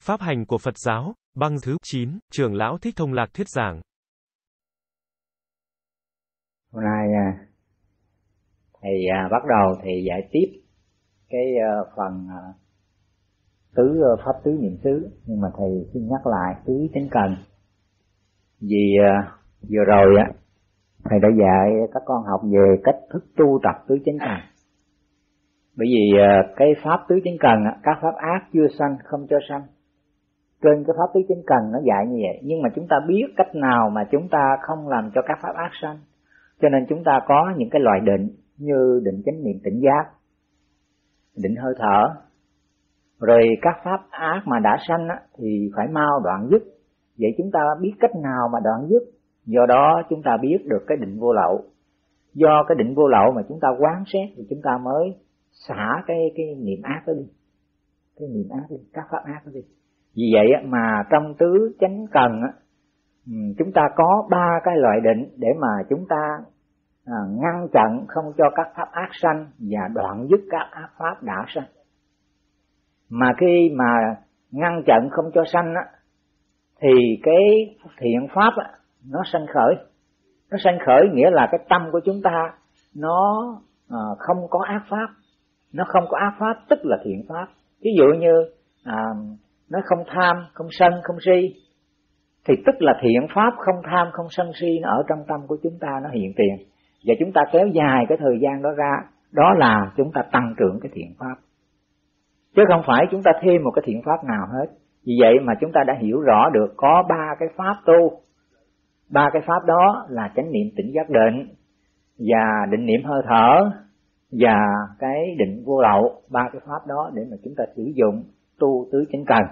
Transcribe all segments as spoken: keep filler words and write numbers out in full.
Pháp hành của Phật giáo, băng thứ chín, Trưởng lão Thích Thông Lạc thuyết giảng. Hôm nay thầy bắt đầu thầy giải tiếp cái phần tứ pháp tứ niệm xứ, nhưng mà thầy xin nhắc lại tứ chánh cần. Vì vừa rồi á thầy đã dạy các con học về cách thức tu tập tứ chánh cần. Bởi vì cái pháp tứ chánh cần, các pháp ác chưa sanh không cho sanh. Trên cái pháp tứ chánh cần nó dạy như vậy, nhưng mà chúng ta biết cách nào mà chúng ta không làm cho các pháp ác sanh. Cho nên chúng ta có những cái loại định như định chánh niệm tỉnh giác, định hơi thở. Rồi các pháp ác mà đã sanh á, thì phải mau đoạn dứt. Vậy chúng ta biết cách nào mà đoạn dứt. Do đó chúng ta biết được cái định vô lậu. Do cái định vô lậu mà chúng ta quán xét thì chúng ta mới xả cái cái niệm ác đó đi. Cái niệm ác đi, các pháp ác đó đi. Vì vậy mà trong tứ chánh cần á, chúng ta có ba cái loại định để mà chúng ta à, ngăn chặn không cho các pháp ác sanh và đoạn dứt các ác pháp đã sanh. Mà khi mà ngăn chặn không cho sanh á, thì cái thiện pháp á, nó sanh khởi. Nó sanh khởi nghĩa là cái tâm của chúng ta nó à, không có ác pháp. Nó không có ác pháp tức là thiện pháp. Ví dụ như à, nó không tham, không sân, không si, thì tức là thiện pháp không tham, không sân si nó ở trong tâm của chúng ta, nó hiện tiền. Và chúng ta kéo dài cái thời gian đó ra, đó là chúng ta tăng trưởng cái thiện pháp. Chứ không phải chúng ta thêm một cái thiện pháp nào hết. Vì vậy mà chúng ta đã hiểu rõ được có ba cái pháp tu. Ba cái pháp đó là chánh niệm tỉnh giác định, và định niệm hơi thở, và cái định vô lậu. Ba cái pháp đó để mà chúng ta sử dụng tu tứ chánh cần.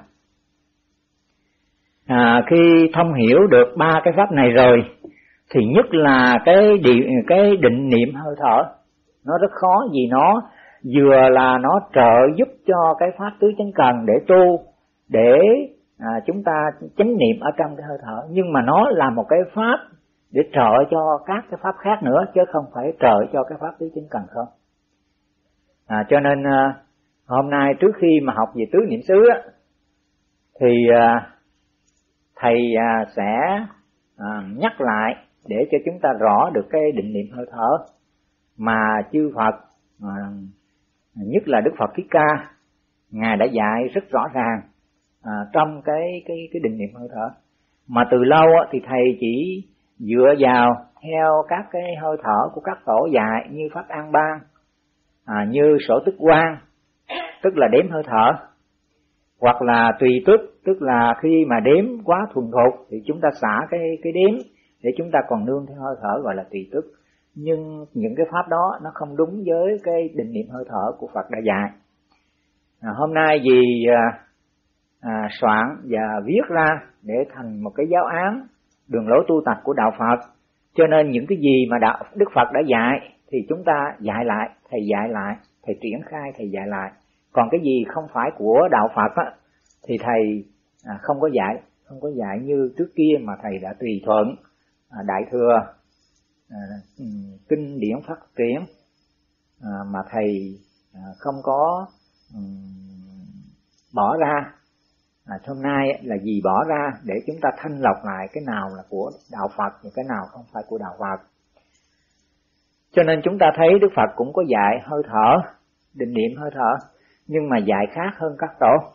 À, khi thông hiểu được ba cái pháp này rồi thì nhất là cái định, cái định niệm hơi thở. Nó rất khó vì nó vừa là nó trợ giúp cho cái pháp tứ chánh cần để tu, để à, chúng ta chánh niệm ở trong cái hơi thở, nhưng mà nó là một cái pháp để trợ cho các cái pháp khác nữa, chứ không phải trợ cho cái pháp tứ chánh cần không. À, cho nên à, hôm nay trước khi mà học về tứ niệm xứ á, thì à, thầy à, sẽ à, nhắc lại để cho chúng ta rõ được cái định niệm hơi thở mà chư Phật, à, nhất là Đức Phật Thích Ca, Ngài đã dạy rất rõ ràng à, trong cái cái cái định niệm hơi thở. Mà từ lâu á, thì thầy chỉ dựa vào theo các cái hơi thở của các tổ dạy như pháp An Bang, à, như sổ tức quan, tức là đếm hơi thở, hoặc là tùy tức, tức là khi mà đếm quá thuần thục thì chúng ta xả cái cái đếm để chúng ta còn nương theo hơi thở, gọi là tùy tức. Nhưng những cái pháp đó nó không đúng với cái định niệm hơi thở của Phật đã dạy. À, hôm nay vì à, à, soạn và viết ra để thành một cái giáo án đường lối tu tập của đạo Phật, cho nên những cái gì mà đạo Đức Phật đã dạy thì chúng ta dạy lại, thầy dạy lại, thầy triển khai, thầy dạy lại. Còn cái gì không phải của đạo Phật á, thì thầy à, không có dạy, không có dạy như trước kia mà thầy đã tùy thuận à, đại thừa, à, kinh điển phát triển, à, mà thầy à, không có um, bỏ ra. À, hôm nay là vì bỏ ra để chúng ta thanh lọc lại cái nào là của đạo Phật và cái nào không phải của đạo Phật. Cho nên chúng ta thấy Đức Phật cũng có dạy hơi thở, định niệm hơi thở, nhưng mà dạy khác hơn các tổ.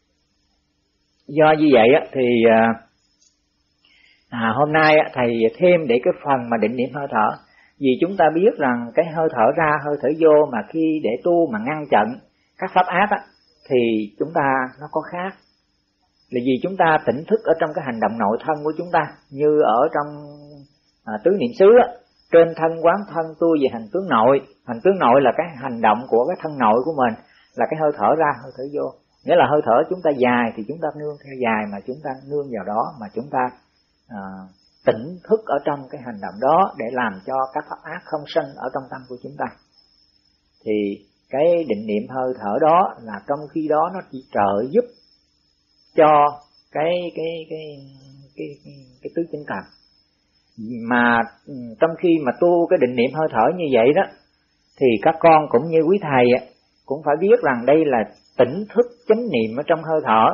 Do như vậy thì à, hôm nay thầy thêm để cái phần mà định niệm hơi thở. Vì chúng ta biết rằng cái hơi thở ra, hơi thở vô mà khi để tu mà ngăn chặn các pháp ác á, thì chúng ta nó có khác. Là vì chúng ta tỉnh thức ở trong cái hành động nội thân của chúng ta, như ở trong à, tứ niệm xứ á, trên thân quán thân tu về hành tướng nội. Hành tướng nội là cái hành động của cái thân nội của mình, là cái hơi thở ra, hơi thở vô. Nghĩa là hơi thở chúng ta dài thì chúng ta nương theo dài, mà chúng ta nương vào đó mà chúng ta à, tỉnh thức ở trong cái hành động đó để làm cho các pháp ác không sanh ở trong tâm của chúng ta. Thì cái định niệm hơi thở đó là trong khi đó nó chỉ trợ giúp cho cái cái cái cái cái, cái tứ chánh cần. Mà trong khi mà tu cái định niệm hơi thở như vậy đó, thì các con cũng như quý thầy cũng phải biết rằng đây là tỉnh thức chánh niệm ở trong hơi thở,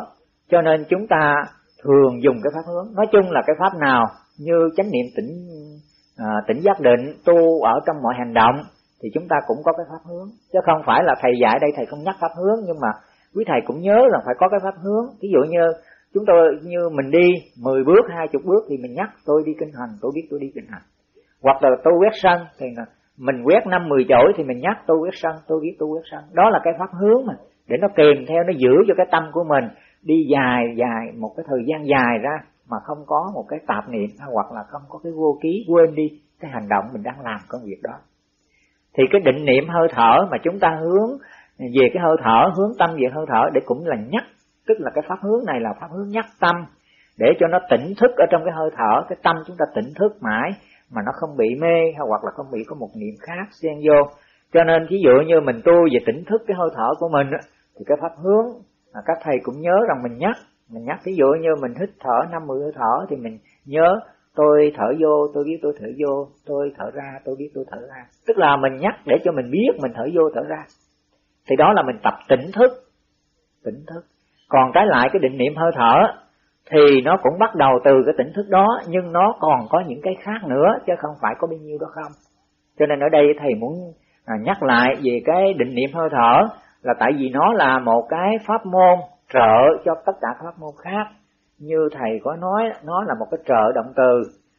cho nên chúng ta thường dùng cái pháp hướng. Nói chung là cái pháp nào như chánh niệm tỉnh à, tỉnh giác định, tu ở trong mọi hành động thì chúng ta cũng có cái pháp hướng, chứ không phải là thầy dạy đây thầy không nhắc pháp hướng, nhưng mà quý thầy cũng nhớ là phải có cái pháp hướng. Ví dụ như chúng tôi như mình đi mười bước, hai mươi bước thì mình nhắc tôi đi kinh hành, tôi biết tôi đi kinh hành. Hoặc là tôi quét sân thì mình quét năm mười chổi thì mình nhắc tôi quét sân, tôi biết tôi quét sân. Đó là cái pháp hướng mà để nó kèm theo, nó giữ cho cái tâm của mình đi dài dài một cái thời gian dài ra mà không có một cái tạp niệm, hoặc là không có cái vô ký, quên đi cái hành động mình đang làm công việc đó. Thì cái định niệm hơi thở mà chúng ta hướng về cái hơi thở, hướng tâm về hơi thở để cũng là nhắc, tức là cái pháp hướng này là pháp hướng nhắc tâm để cho nó tỉnh thức ở trong cái hơi thở, cái tâm chúng ta tỉnh thức mãi mà nó không bị mê hay hoặc là không bị có một niệm khác xen vô. Cho nên ví dụ như mình tu về tỉnh thức cái hơi thở của mình thì cái pháp hướng mà các thầy cũng nhớ rằng mình nhắc, mình nhắc ví dụ như mình hít thở năm mười hơi thở thì mình nhớ tôi thở vô, tôi biết tôi thở vô, tôi thở ra, tôi biết tôi thở ra. Tức là mình nhắc để cho mình biết mình thở vô thở ra. Thì đó là mình tập tỉnh thức, tỉnh thức. Còn trái lại cái định niệm hơi thở thì nó cũng bắt đầu từ cái tỉnh thức đó, nhưng nó còn có những cái khác nữa chứ không phải có bao nhiêu đó không. Cho nên ở đây thầy muốn nhắc lại về cái định niệm hơi thở là tại vì nó là một cái pháp môn trợ cho tất cả pháp môn khác. Như thầy có nói, nó là một cái trợ động từ,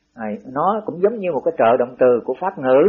nó cũng giống như một cái trợ động từ của pháp ngữ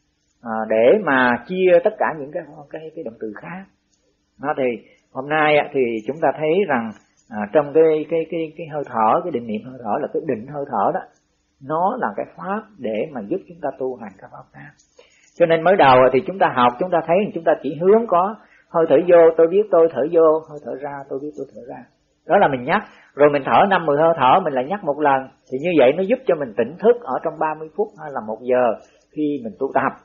để mà chia tất cả những cái cái, cái động từ khác. Nó thì hôm nay thì chúng ta thấy rằng à, trong cái cái cái cái hơi thở, cái định niệm hơi thở là cái định hơi thở đó, nó là cái pháp để mà giúp chúng ta tu hành các pháp khác. Cho nên mới đầu thì chúng ta học, chúng ta thấy chúng ta chỉ hướng có hơi thở vô, tôi biết tôi thở vô, hơi thở ra, tôi biết tôi thở ra. Đó là mình nhắc, rồi mình thở năm mười hơi thở mình lại nhắc một lần, thì như vậy nó giúp cho mình tỉnh thức ở trong ba mươi phút hay là một giờ khi mình tu tập.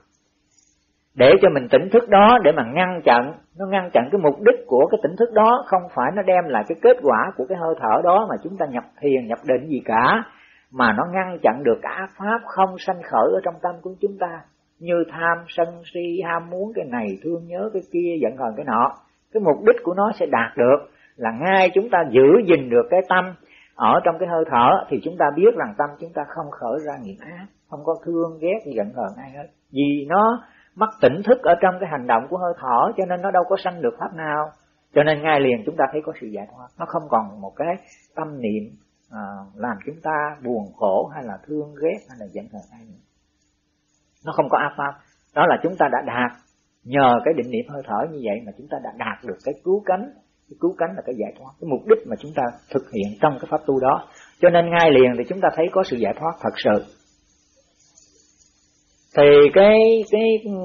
Để cho mình tỉnh thức đó để mà ngăn chặn, nó ngăn chặn cái mục đích của cái tỉnh thức đó không phải nó đem lại cái kết quả của cái hơi thở đó mà chúng ta nhập thiền, nhập định gì cả, mà nó ngăn chặn được cả pháp không sanh khởi ở trong tâm của chúng ta, như tham, sân, si, ham muốn cái này, thương nhớ cái kia, giận hờn cái nọ. Cái mục đích của nó sẽ đạt được là ngay chúng ta giữ gìn được cái tâm ở trong cái hơi thở thì chúng ta biết rằng tâm chúng ta không khởi ra nghiệp ác, không có thương ghét giận hờn ai hết, vì nó mất tỉnh thức ở trong cái hành động của hơi thở, cho nên nó đâu có sanh được pháp nào. Cho nên ngay liền chúng ta thấy có sự giải thoát, nó không còn một cái tâm niệm à, làm chúng ta buồn khổ hay là thương ghét hay là giận hờn ai nữa. Nó không có ác pháp. Đó là chúng ta đã đạt, nhờ cái định niệm hơi thở như vậy mà chúng ta đã đạt được cái cứu cánh. Cái cứu cánh là cái giải thoát, cái mục đích mà chúng ta thực hiện trong cái pháp tu đó. Cho nên ngay liền thì chúng ta thấy có sự giải thoát thật sự. Thì cái cái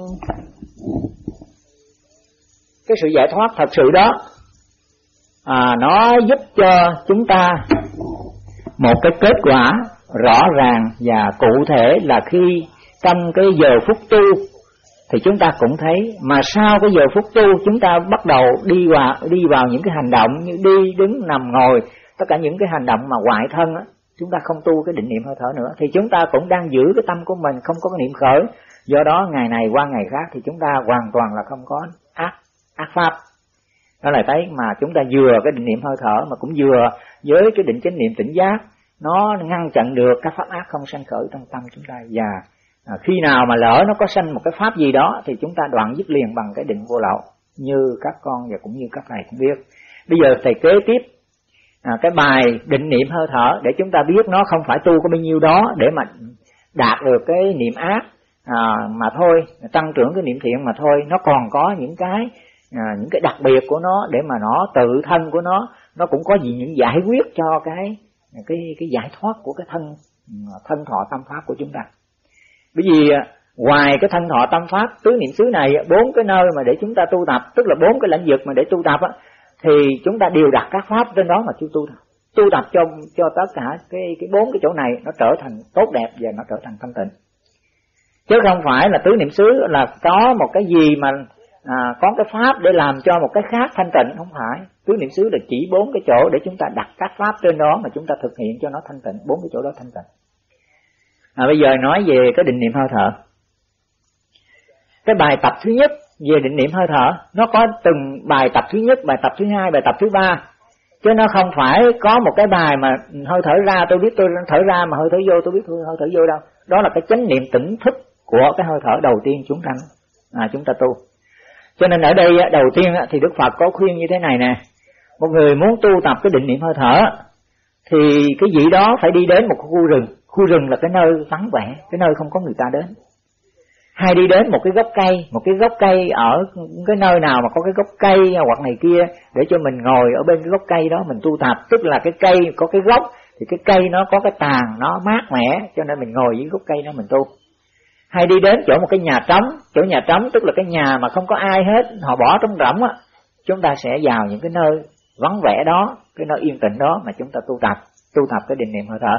cái sự giải thoát thật sự đó à, nó giúp cho chúng ta một cái kết quả rõ ràng và cụ thể là khi trong cái giờ phút tu thì chúng ta cũng thấy, mà sau cái giờ phút tu chúng ta bắt đầu đi vào đi vào những cái hành động như đi, đứng, nằm, ngồi, tất cả những cái hành động mà ngoại thân á, chúng ta không tu cái định niệm hơi thở nữa thì chúng ta cũng đang giữ cái tâm của mình không có cái niệm khởi. Do đó ngày này qua ngày khác thì chúng ta hoàn toàn là không có ác ác pháp. Đó là thấy mà chúng ta vừa cái định niệm hơi thở mà cũng vừa với cái định chánh niệm tỉnh giác, nó ngăn chặn được các pháp ác không sanh khởi trong tâm chúng ta. Và à, khi nào mà lỡ nó có sanh một cái pháp gì đó thì chúng ta đoạn dứt liền bằng cái định vô lậu, như các con và cũng như các thầy cũng biết. Bây giờ thầy kế tiếp à, cái bài định niệm hơi thở để chúng ta biết nó không phải tu có bao nhiêu đó để mà đạt được cái niệm ác à, mà thôi, tăng trưởng cái niệm thiện mà thôi. Nó còn có những cái à, những cái đặc biệt của nó để mà nó tự thân của nó nó cũng có gì những giải quyết cho cái cái cái giải thoát của cái thân thân thọ tâm pháp của chúng ta. Bởi vì ngoài cái thân thọ tâm pháp tứ niệm xứ này, bốn cái nơi mà để chúng ta tu tập, tức là bốn cái lãnh vực mà để tu tập á, thì chúng ta đều đặt các pháp trên đó mà chú tu tập. Tu tập cho cho tất cả cái cái bốn cái chỗ này nó trở thành tốt đẹp và nó trở thành thanh tịnh. Chứ không phải là tứ niệm xứ là có một cái gì mà à, có cái pháp để làm cho một cái khác thanh tịnh, không phải. Tứ niệm xứ là chỉ bốn cái chỗ để chúng ta đặt các pháp trên đó mà chúng ta thực hiện cho nó thanh tịnh, bốn cái chỗ đó thanh tịnh. À, bây giờ nói về cái định niệm hơi thở. Cái bài tập thứ nhất về định niệm hơi thở, nó có từng bài tập thứ nhất, bài tập thứ hai, bài tập thứ ba. Chứ nó không phải có một cái bài mà hơi thở ra tôi biết tôi thở ra, mà hơi thở vô tôi biết tôi hơi thở vô đâu. Đó là cái chánh niệm tỉnh thức của cái hơi thở đầu tiên chúng ta à, chúng ta tu. Cho nên ở đây đầu tiên thì Đức Phật có khuyên như thế này nè: một người muốn tu tập cái định niệm hơi thở thì cái gì đó phải đi đến một khu rừng. Khu rừng là cái nơi vắng vẻ, cái nơi không có người ta đến. Hay đi đến một cái gốc cây, một cái gốc cây ở cái nơi nào mà có cái gốc cây hoặc này kia, để cho mình ngồi ở bên cái gốc cây đó mình tu tập. Tức là cái cây có cái gốc thì cái cây nó có cái tàn, nó mát mẻ, cho nên mình ngồi dưới gốc cây đó mình tu. Hay đi đến chỗ một cái nhà trống, chỗ nhà trống tức là cái nhà mà không có ai hết, họ bỏ trống rỗng á, chúng ta sẽ vào những cái nơi vắng vẻ đó, cái nơi yên tĩnh đó mà chúng ta tu tập, tu tập cái định niệm hơi thở.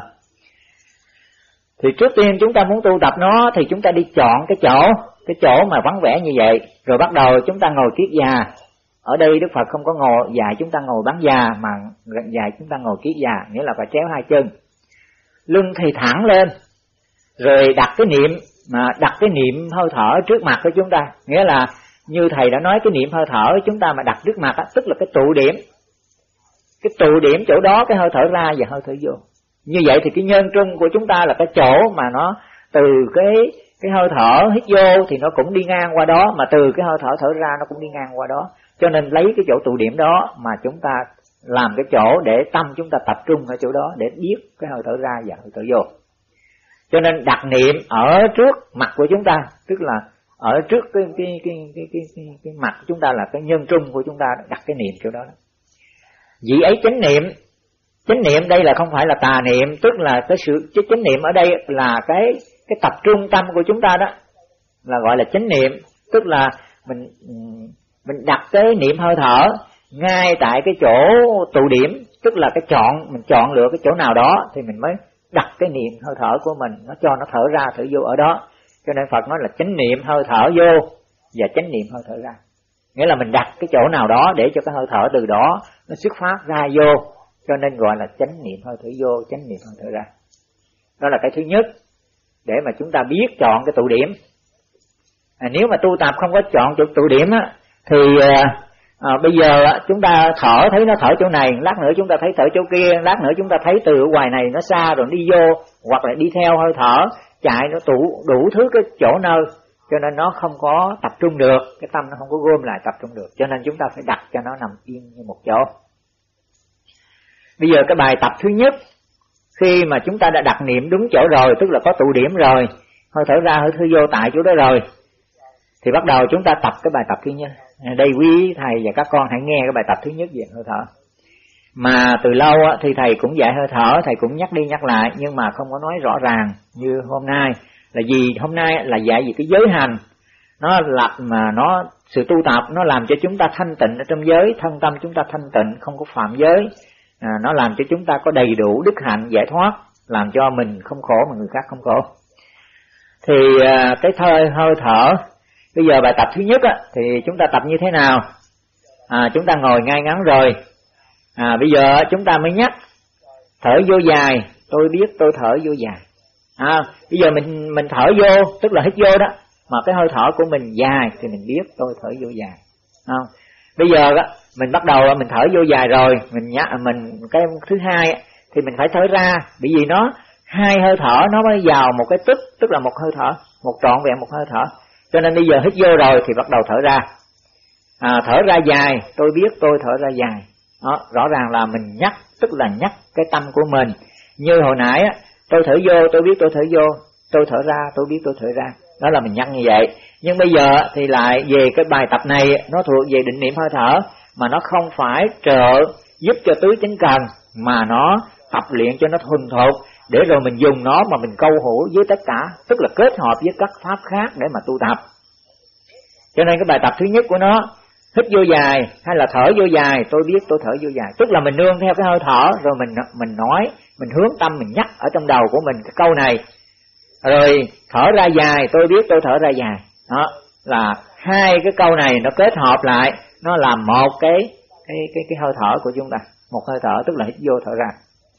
Thì trước tiên chúng ta muốn tu tập nó thì chúng ta đi chọn cái chỗ, cái chỗ mà vắng vẻ như vậy, rồi bắt đầu chúng ta ngồi kiết già. Ở đây Đức Phật không có ngồi dạy chúng ta ngồi bán già, mà dạy chúng ta ngồi kiết già, nghĩa là phải chéo hai chân, lưng thì thẳng lên, rồi đặt cái niệm, mà đặt cái niệm hơi thở trước mặt của chúng ta. Nghĩa là như thầy đã nói, cái niệm hơi thở chúng ta mà đặt trước mặt á, tức là cái trụ điểm, cái trụ điểm chỗ đó cái hơi thở ra và hơi thở vô. Như vậy thì cái nhân trung của chúng ta là cái chỗ mà nó từ cái cái hơi thở hít vô thì nó cũng đi ngang qua đó, mà từ cái hơi thở thở ra nó cũng đi ngang qua đó. Cho nên lấy cái chỗ tụ điểm đó mà chúng ta làm cái chỗ để tâm chúng ta tập trung ở chỗ đó để biết cái hơi thở ra và hơi thở vô. Cho nên đặt niệm ở trước mặt của chúng ta, tức là ở trước cái cái cái cái cái cái, cái mặt của chúng ta là cái nhân trung của chúng ta, đặt cái niệm chỗ đó. Vì ấy chánh niệm, chánh niệm đây là không phải là tà niệm, tức là cái sự cái chánh niệm ở đây là cái cái tập trung tâm của chúng ta đó, là gọi là chánh niệm. Tức là mình mình đặt cái niệm hơi thở ngay tại cái chỗ tụ điểm, tức là cái chọn, mình chọn lựa cái chỗ nào đó thì mình mới đặt cái niệm hơi thở của mình, nó cho nó thở ra thở vô ở đó. Cho nên Phật nói là chánh niệm hơi thở vô và chánh niệm hơi thở ra. Nghĩa là mình đặt cái chỗ nào đó để cho cái hơi thở từ đó nó xuất phát ra vô, cho nên gọi là chánh niệm hơi thở vô, chánh niệm hơi thở ra. Đó là cái thứ nhất, để mà chúng ta biết chọn cái tụ điểm. À, nếu mà tu tập không có chọn chỗ tụ điểm á, thì à, à, bây giờ chúng ta thở thấy nó thở chỗ này, lát nữa chúng ta thấy thở chỗ kia, lát nữa chúng ta thấy từ ở ngoài này nó xa rồi đi vô, hoặc là đi theo hơi thở chạy, nó tụ đủ thứ cái chỗ nơi, cho nên nó không có tập trung được, cái tâm nó không có gom lại tập trung được. Cho nên chúng ta phải đặt cho nó nằm yên như một chỗ. Bây giờ cái bài tập thứ nhất, khi mà chúng ta đã đặt niệm đúng chỗ rồi, tức là có tụ điểm rồi, hơi thở ra hơi thở vô tại chỗ đó rồi, thì bắt đầu chúng ta tập cái bài tập thứ nhất. Đây quý thầy và các con hãy nghe cái bài tập thứ nhất về hơi thở. Mà từ lâu thì thầy cũng dạy hơi thở, thầy cũng nhắc đi nhắc lại, nhưng mà không có nói rõ ràng như hôm nay. Là vì hôm nay là dạy về cái giới hành, nó lập mà nó sự tu tập nó làm cho chúng ta thanh tịnh ở trong giới, thân tâm chúng ta thanh tịnh, không có phạm giới. À, nó làm cho chúng ta có đầy đủ đức hạnh giải thoát, làm cho mình không khổ mà người khác không khổ. Thì à, cái thời hơi thở, bây giờ bài tập thứ nhất á, thì chúng ta tập như thế nào? À, chúng ta ngồi ngay ngắn rồi. À, bây giờ chúng ta mới nhắc thở vô dài, tôi biết tôi thở vô dài. À, bây giờ mình mình thở vô, tức là hít vô đó, mà cái hơi thở của mình dài thì mình biết tôi thở vô dài. Không? Bây giờ đó, mình bắt đầu mình thở vô dài rồi, mình nhắc mình cái thứ hai thì mình phải thở ra, bởi vì nó hai hơi thở nó mới vào một cái tức, tức là một hơi thở, một trọn vẹn một hơi thở. Cho nên bây giờ hít vô rồi thì bắt đầu thở ra. À, thở ra dài, tôi biết tôi thở ra dài. Đó, rõ ràng là mình nhắc, tức là nhắc cái tâm của mình. Như hồi nãy á, tôi thở vô, tôi biết tôi thở vô, tôi thở ra, tôi biết tôi thở ra. Đó là mình nhắc như vậy. Nhưng bây giờ thì lại về cái bài tập này, nó thuộc về định niệm hơi thở, mà nó không phải trợ giúp cho tứ chánh cần, mà nó tập luyện cho nó thuần thục, để rồi mình dùng nó mà mình câu hữu với tất cả, tức là kết hợp với các pháp khác để mà tu tập. Cho nên cái bài tập thứ nhất của nó, hít vô dài hay là thở vô dài, tôi biết tôi thở vô dài, tức là mình nương theo cái hơi thở, rồi mình mình nói, mình hướng tâm, mình nhắc ở trong đầu của mình cái câu này, rồi thở ra dài, tôi biết tôi thở ra dài. Đó là hai cái câu này nó kết hợp lại, nó làm một cái cái cái cái hơi thở của chúng ta, một hơi thở, tức là hít vô thở ra.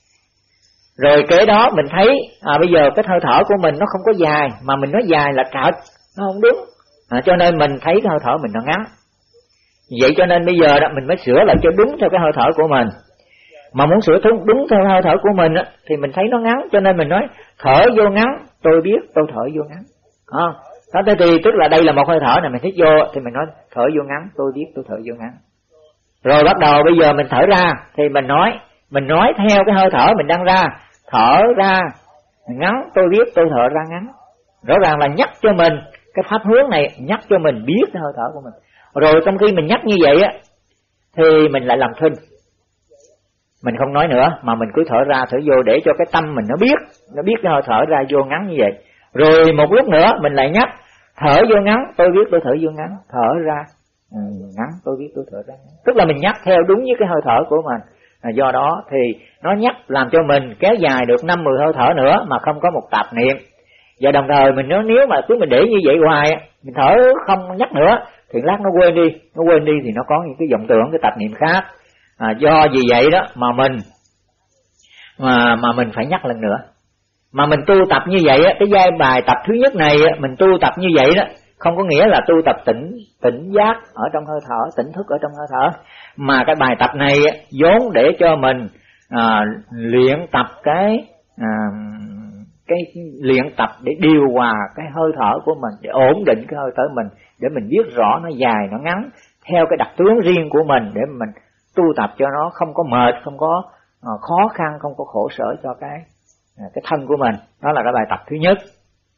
Rồi kế đó mình thấy à, bây giờ cái hơi thở của mình nó không có dài, mà mình nói dài là trật, nó không đúng. À, cho nên mình thấy cái hơi thở mình nó ngắn. Vậy cho nên bây giờ đó mình mới sửa lại cho đúng theo cái hơi thở của mình. Mà muốn sửa đúng, đúng theo hơi thở của mình á, thì mình thấy nó ngắn, cho nên mình nói thở vô ngắn, tôi biết tôi thở vô ngắn. À, đó thì tức là đây là một hơi thở này mình hít vô, thì mình nói thở vô ngắn, tôi biết tôi thở vô ngắn. Rồi bắt đầu bây giờ mình thở ra, thì mình nói, mình nói theo cái hơi thở mình đang ra, thở ra ngắn, tôi biết tôi thở ra ngắn. Rõ ràng là nhắc cho mình cái pháp hướng này, nhắc cho mình biết cái hơi thở của mình. Rồi trong khi mình nhắc như vậy á, thì mình lại làm thinh, mình không nói nữa mà mình cứ thở ra thở vô để cho cái tâm mình nó biết, nó biết cái hơi thở ra vô ngắn như vậy. Rồi một lúc nữa mình lại nhắc thở vô ngắn, tôi biết tôi thở vô ngắn, thở ra ừ, ngắn, tôi biết tôi thở ra ngắn. Tức là mình nhắc theo đúng với cái hơi thở của mình. À, do đó thì nó nhắc làm cho mình kéo dài được năm mười hơi thở nữa mà không có một tạp niệm. Và đồng thời mình nói nếu mà cứ mình để như vậy hoài, mình thở không nhắc nữa thì lát nó quên đi, nó quên đi thì nó có những cái vọng tưởng, cái tạp niệm khác. À, do vì vậy đó mà mình mà mà mình phải nhắc lần nữa. Mà mình tu tập như vậy á, cái giai bài tập thứ nhất này á, mình tu tập như vậy đó, không có nghĩa là tu tập tỉnh tỉnh giác ở trong hơi thở, tỉnh thức ở trong hơi thở, mà cái bài tập này á, vốn để cho mình à, luyện tập cái à, cái luyện tập để điều hòa cái hơi thở của mình, để ổn định cái hơi thở mình, để mình biết rõ nó dài nó ngắn theo cái đặc tướng riêng của mình, để mình tu tập cho nó không có mệt, không có uh, khó khăn, không có khổ sở cho cái uh, cái thân của mình. Đó là cái bài tập thứ nhất.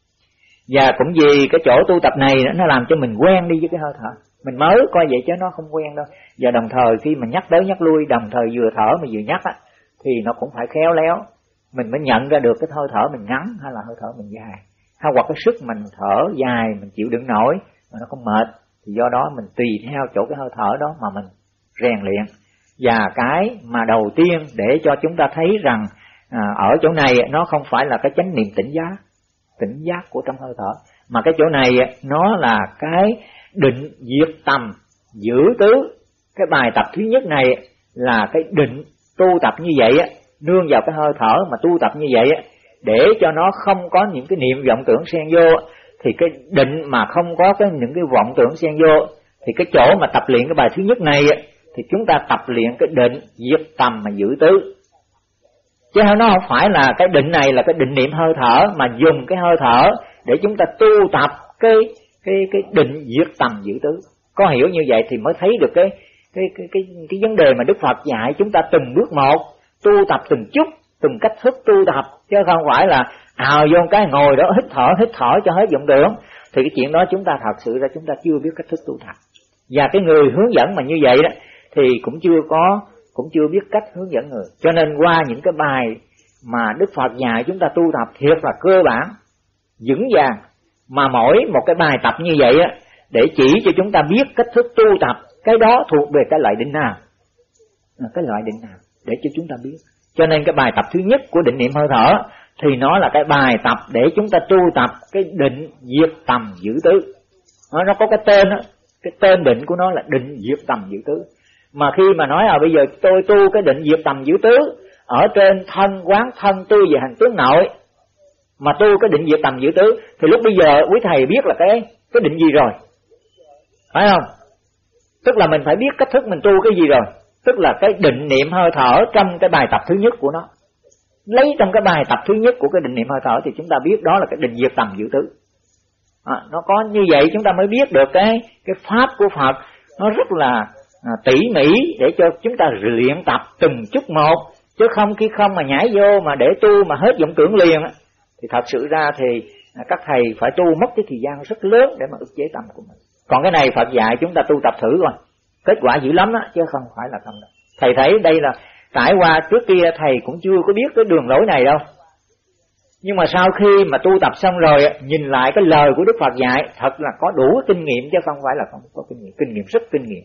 Và cũng vì cái chỗ tu tập này nó làm cho mình quen đi với cái hơi thở. Mình mới coi vậy chứ nó không quen đâu. Và đồng thời khi mình nhắc tới nhắc lui, đồng thời vừa thở mà vừa nhắc á, thì nó cũng phải khéo léo. Mình mới nhận ra được cái hơi thở mình ngắn hay là hơi thở mình dài, hay hoặc cái sức mình thở dài mình chịu đựng nổi mà nó không mệt. Thì do đó mình tùy theo chỗ cái hơi thở đó mà mình rèn luyện. Và cái mà đầu tiên để cho chúng ta thấy rằng à, ở chỗ này nó không phải là cái chánh niệm tỉnh giác, tỉnh giác của trong hơi thở, mà cái chỗ này nó là cái định diệt tầm giữ tứ. Cái bài tập thứ nhất này là cái định tu tập như vậy á, nương vào cái hơi thở mà tu tập như vậy á, để cho nó không có những cái niệm vọng tưởng xen vô. Thì cái định mà không có cái những cái vọng tưởng xen vô, thì cái chỗ mà tập luyện cái bài thứ nhất này á, thì chúng ta tập luyện cái định diệt tầm mà giữ tứ. Chứ nó không phải là cái định này là cái định niệm hơi thở, mà dùng cái hơi thở để chúng ta tu tập cái cái cái định diệt tầm giữ tứ. Có hiểu như vậy thì mới thấy được cái cái cái cái cái vấn đề mà Đức Phật dạy chúng ta từng bước một, tu tập từng chút, từng cách thức tu tập, chứ không phải là ào vô cái ngồi đó hít thở hít thở cho hết vọng tưởng. Thì cái chuyện đó chúng ta thật sự ra chúng ta chưa biết cách thức tu tập. Và cái người hướng dẫn mà như vậy đó thì cũng chưa có cũng chưa biết cách hướng dẫn người. Cho nên qua những cái bài mà Đức Phật dạy chúng ta tu tập thiệt là cơ bản, vững vàng, mà mỗi một cái bài tập như vậy á, để chỉ cho chúng ta biết cách thức tu tập, cái đó thuộc về cái loại định nào, cái loại định nào để cho chúng ta biết. Cho nên cái bài tập thứ nhất của định niệm hơi thở thì nó là cái bài tập để chúng ta tu tập cái định diệt tầm giữ tứ. Nó, nó có cái tên đó, cái tên định của nó là định diệt tầm giữ tứ. Mà khi mà nói à bây giờ tôi tu cái định diệt tầm giữ tứ ở trên thân quán thân tư về hành tướng nội, mà tu cái định diệt tầm giữ tứ, thì lúc bây giờ quý thầy biết là cái cái định gì rồi, phải không? Tức là mình phải biết cách thức mình tu cái gì rồi. Tức là cái định niệm hơi thở trong cái bài tập thứ nhất của nó. Lấy trong cái bài tập thứ nhất của cái định niệm hơi thở thì chúng ta biết đó là cái định diệt tầm giữ tứ. À, nó có như vậy chúng ta mới biết được cái cái pháp của Phật nó rất là à, tỉ mỉ để cho chúng ta luyện tập từng chút một, chứ không khi không mà nhảy vô mà để tu mà hết vọng tưởng liền á, thì thật sự ra thì à, các thầy phải tu mất cái thời gian rất lớn để mà ức chế tâm của mình. Còn cái này Phật dạy chúng ta tu tập thử rồi, kết quả dữ lắm đó, chứ không phải là không đâu. Thầy thấy đây là trải qua trước kia thầy cũng chưa có biết cái đường lối này đâu. Nhưng mà sau khi mà tu tập xong rồi, nhìn lại cái lời của Đức Phật dạy, thật là có đủ kinh nghiệm chứ không phải là không có kinh nghiệm, kinh nghiệm rất kinh nghiệm.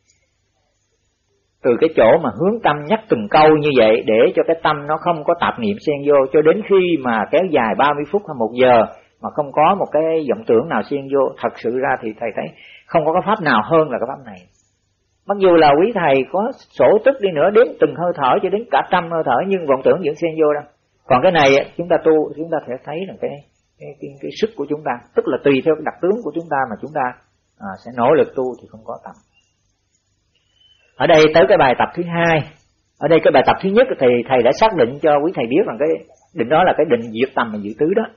Từ cái chỗ mà hướng tâm nhắc từng câu như vậy để cho cái tâm nó không có tạp niệm xen vô, cho đến khi mà kéo dài ba mươi phút hay một giờ mà không có một cái vọng tưởng nào xen vô, thật sự ra thì thầy thấy không có cái pháp nào hơn là cái pháp này. Mặc dù là quý thầy có sổ tức đi nữa, đến từng hơi thở cho đến cả trăm hơi thở, nhưng vọng tưởng vẫn xen vô đâu. Còn cái này chúng ta tu, chúng ta sẽ thấy là cái cái, cái cái sức của chúng ta, tức là tùy theo cái đặc tướng của chúng ta mà chúng ta à, sẽ nỗ lực tu thì không có tập. Ở đây tới cái bài tập thứ hai Ở đây cái bài tập thứ nhất thì thầy đã xác định cho quý thầy biết rằng cái định đó là cái định diệt tầm và dự tứ đó.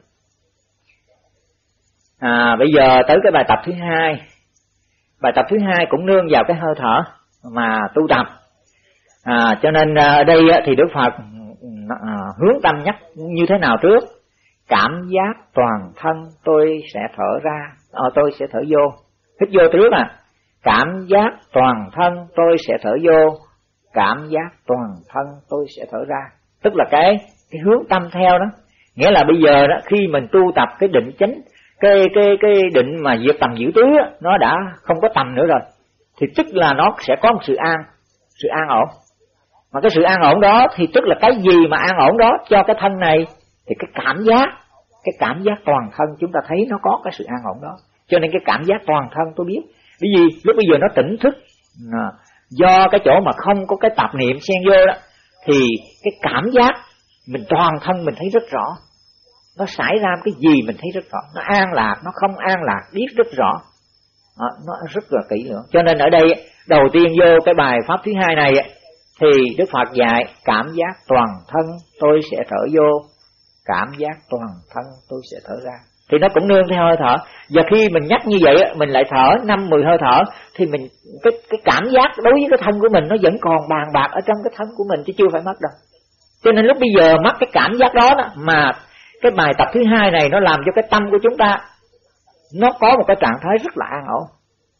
À, bây giờ tới cái bài tập thứ hai. Bài tập thứ hai cũng nương vào cái hơi thở mà tu tập. À, cho nên ở đây thì Đức Phật à, hướng tâm nhắc như thế nào trước? Cảm giác toàn thân tôi sẽ thở ra, à, tôi sẽ thở vô. Hít vô trước à. Cảm giác toàn thân tôi sẽ thở vô, cảm giác toàn thân tôi sẽ thở ra. Tức là cái cái hướng tâm theo đó. Nghĩa là bây giờ đó, khi mình tu tập cái định chánh, cái cái cái định mà diệt tầm giữ tứ đó, nó đã không có tầm nữa rồi, thì tức là nó sẽ có một sự an, sự an ổn. Mà cái sự an ổn đó thì tức là cái gì mà an ổn đó cho cái thân này, thì cái cảm giác, cái cảm giác toàn thân chúng ta thấy nó có cái sự an ổn đó. Cho nên cái cảm giác toàn thân tôi biết. Bởi vì lúc bây giờ nó tỉnh thức, à, do cái chỗ mà không có cái tạp niệm xen vô đó, thì cái cảm giác mình toàn thân mình thấy rất rõ. Nó xảy ra cái gì mình thấy rất rõ. Nó an lạc, nó không an lạc biết rất rõ. À, nó rất là kỹ lưỡng. Cho nên ở đây đầu tiên vô cái bài pháp thứ hai này thì Đức Phật dạy cảm giác toàn thân tôi sẽ thở vô, cảm giác toàn thân tôi sẽ thở ra. Thì nó cũng nương theo hơi thở. Và khi mình nhắc như vậy mình lại thở năm mười hơi thở, thì mình cái cái cảm giác đối với cái thân của mình nó vẫn còn bàn bạc ở trong cái thân của mình, chứ chưa phải mất đâu. Cho nên lúc bây giờ mất cái cảm giác đó, đó mà cái bài tập thứ hai này nó làm cho cái tâm của chúng ta nó có một cái trạng thái rất là an ổn.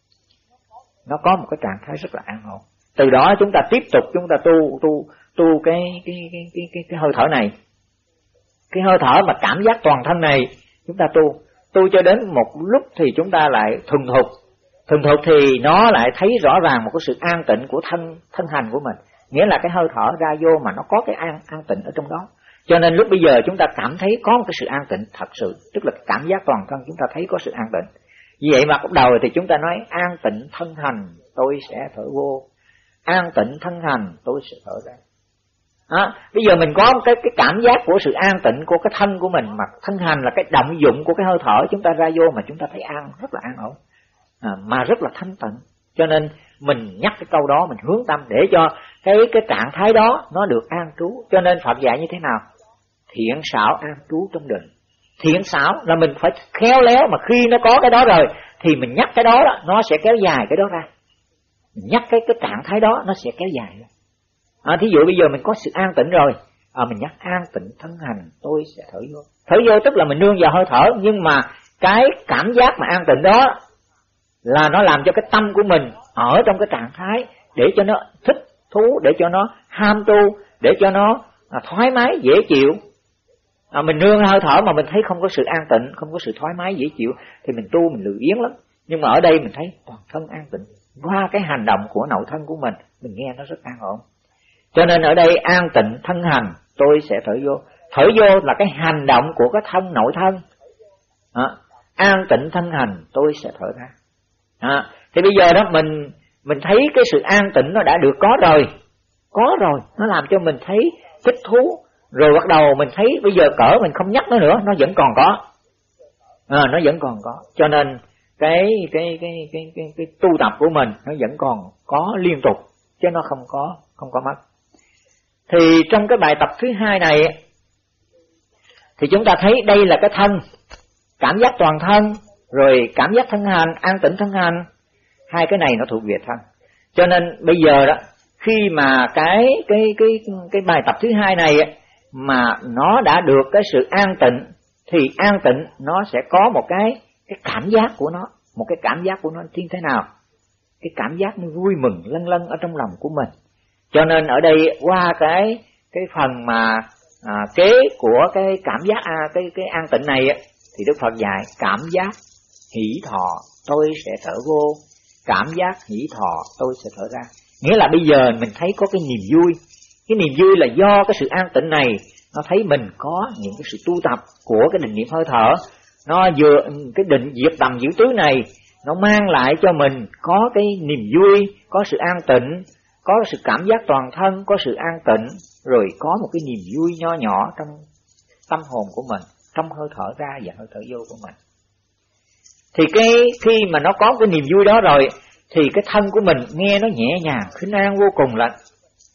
Nó có một cái trạng thái rất là an ổn. Từ đó chúng ta tiếp tục chúng ta tu tu tu cái cái cái cái cái, cái hơi thở này. Cái hơi thở mà cảm giác toàn thân này chúng ta tu, tu cho đến một lúc thì chúng ta lại thuần thục. Thuần thục thì nó lại thấy rõ ràng một cái sự an tịnh của thân thân hành của mình. Nghĩa là cái hơi thở ra vô mà nó có cái an an tịnh ở trong đó. Cho nên lúc bây giờ chúng ta cảm thấy có một cái sự an tịnh thật sự, tức là cảm giác toàn thân chúng ta thấy có sự an tịnh. Vì vậy mà lúc đầu thì chúng ta nói an tịnh thân hành tôi sẽ thở vô, an tịnh thân hành tôi sẽ thở ra. À, bây giờ mình có cái cái cảm giác của sự an tịnh của cái thân của mình, mà thân hành là cái động dụng của cái hơi thở chúng ta ra vô mà chúng ta thấy an, rất là an ổn, à, mà rất là thanh tịnh. Cho nên mình nhắc cái câu đó, mình hướng tâm để cho cái cái trạng thái đó nó được an trú. Cho nên Phật dạy như thế nào? Thiện xảo an trú trong định. Thiện xảo là mình phải khéo léo, mà khi nó có cái đó rồi thì mình nhắc cái đó, đó nó sẽ kéo dài cái đó ra. Mình nhắc cái cái trạng thái đó nó sẽ kéo dài ra. À, thí dụ bây giờ mình có sự an tịnh rồi, à, mình nhắc an tịnh thân hành tôi sẽ thở vô. Thở vô tức là mình nương vào hơi thở, nhưng mà cái cảm giác mà an tịnh đó là nó làm cho cái tâm của mình ở trong cái trạng thái để cho nó thích thú, để cho nó ham tu, để cho nó à, thoải mái dễ chịu. À, mình nương hơi thở mà mình thấy không có sự an tịnh, không có sự thoải mái dễ chịu thì mình tu mình lười biếng lắm. Nhưng mà ở đây mình thấy toàn thân an tịnh qua cái hành động của nội thân của mình, mình nghe nó rất an ổn. Cho nên ở đây an tịnh thân hành tôi sẽ thở vô. Thở vô là cái hành động của cái thân nội thân. À, an tịnh thân hành tôi sẽ thở ra. À, thì bây giờ đó mình mình thấy cái sự an tịnh nó đã được có rồi, có rồi, nó làm cho mình thấy thích thú. Rồi bắt đầu mình thấy bây giờ cỡ mình không nhắc nó nữa, nó vẫn còn có, à, nó vẫn còn có. Cho nên cái cái cái cái cái cái tu tập của mình nó vẫn còn có liên tục, chứ nó không có không có mất. Thì trong cái bài tập thứ hai này thì chúng ta thấy đây là cái thân, cảm giác toàn thân, rồi cảm giác thân hành, an tĩnh thân hành, hai cái này nó thuộc về thân. Cho nên bây giờ đó, khi mà cái cái cái cái bài tập thứ hai này mà nó đã được cái sự an tịnh, thì an tịnh nó sẽ có một cái cái cảm giác của nó, một cái cảm giác của nó như thế nào? Cái cảm giác nó vui mừng lân lân ở trong lòng của mình. Cho nên ở đây qua cái cái phần mà à, kế của cái cảm giác à, cái cái an tịnh này thì Đức Phật dạy cảm giác hỷ thọ tôi sẽ thở vô, cảm giác hỷ thọ tôi sẽ thở ra. Nghĩa là bây giờ mình thấy có cái niềm vui. Cái niềm vui là do cái sự an tịnh này, nó thấy mình có những cái sự tu tập của cái định niệm hơi thở, nó vừa cái định diệt tầm giữ tứ này nó mang lại cho mình có cái niềm vui, có sự an tịnh, có sự cảm giác toàn thân, có sự an tịnh, rồi có một cái niềm vui nho nhỏ trong tâm hồn của mình, trong hơi thở ra và hơi thở vô của mình. Thì cái khi mà nó có cái niềm vui đó rồi thì cái thân của mình nghe nó nhẹ nhàng, khinh an vô cùng lận.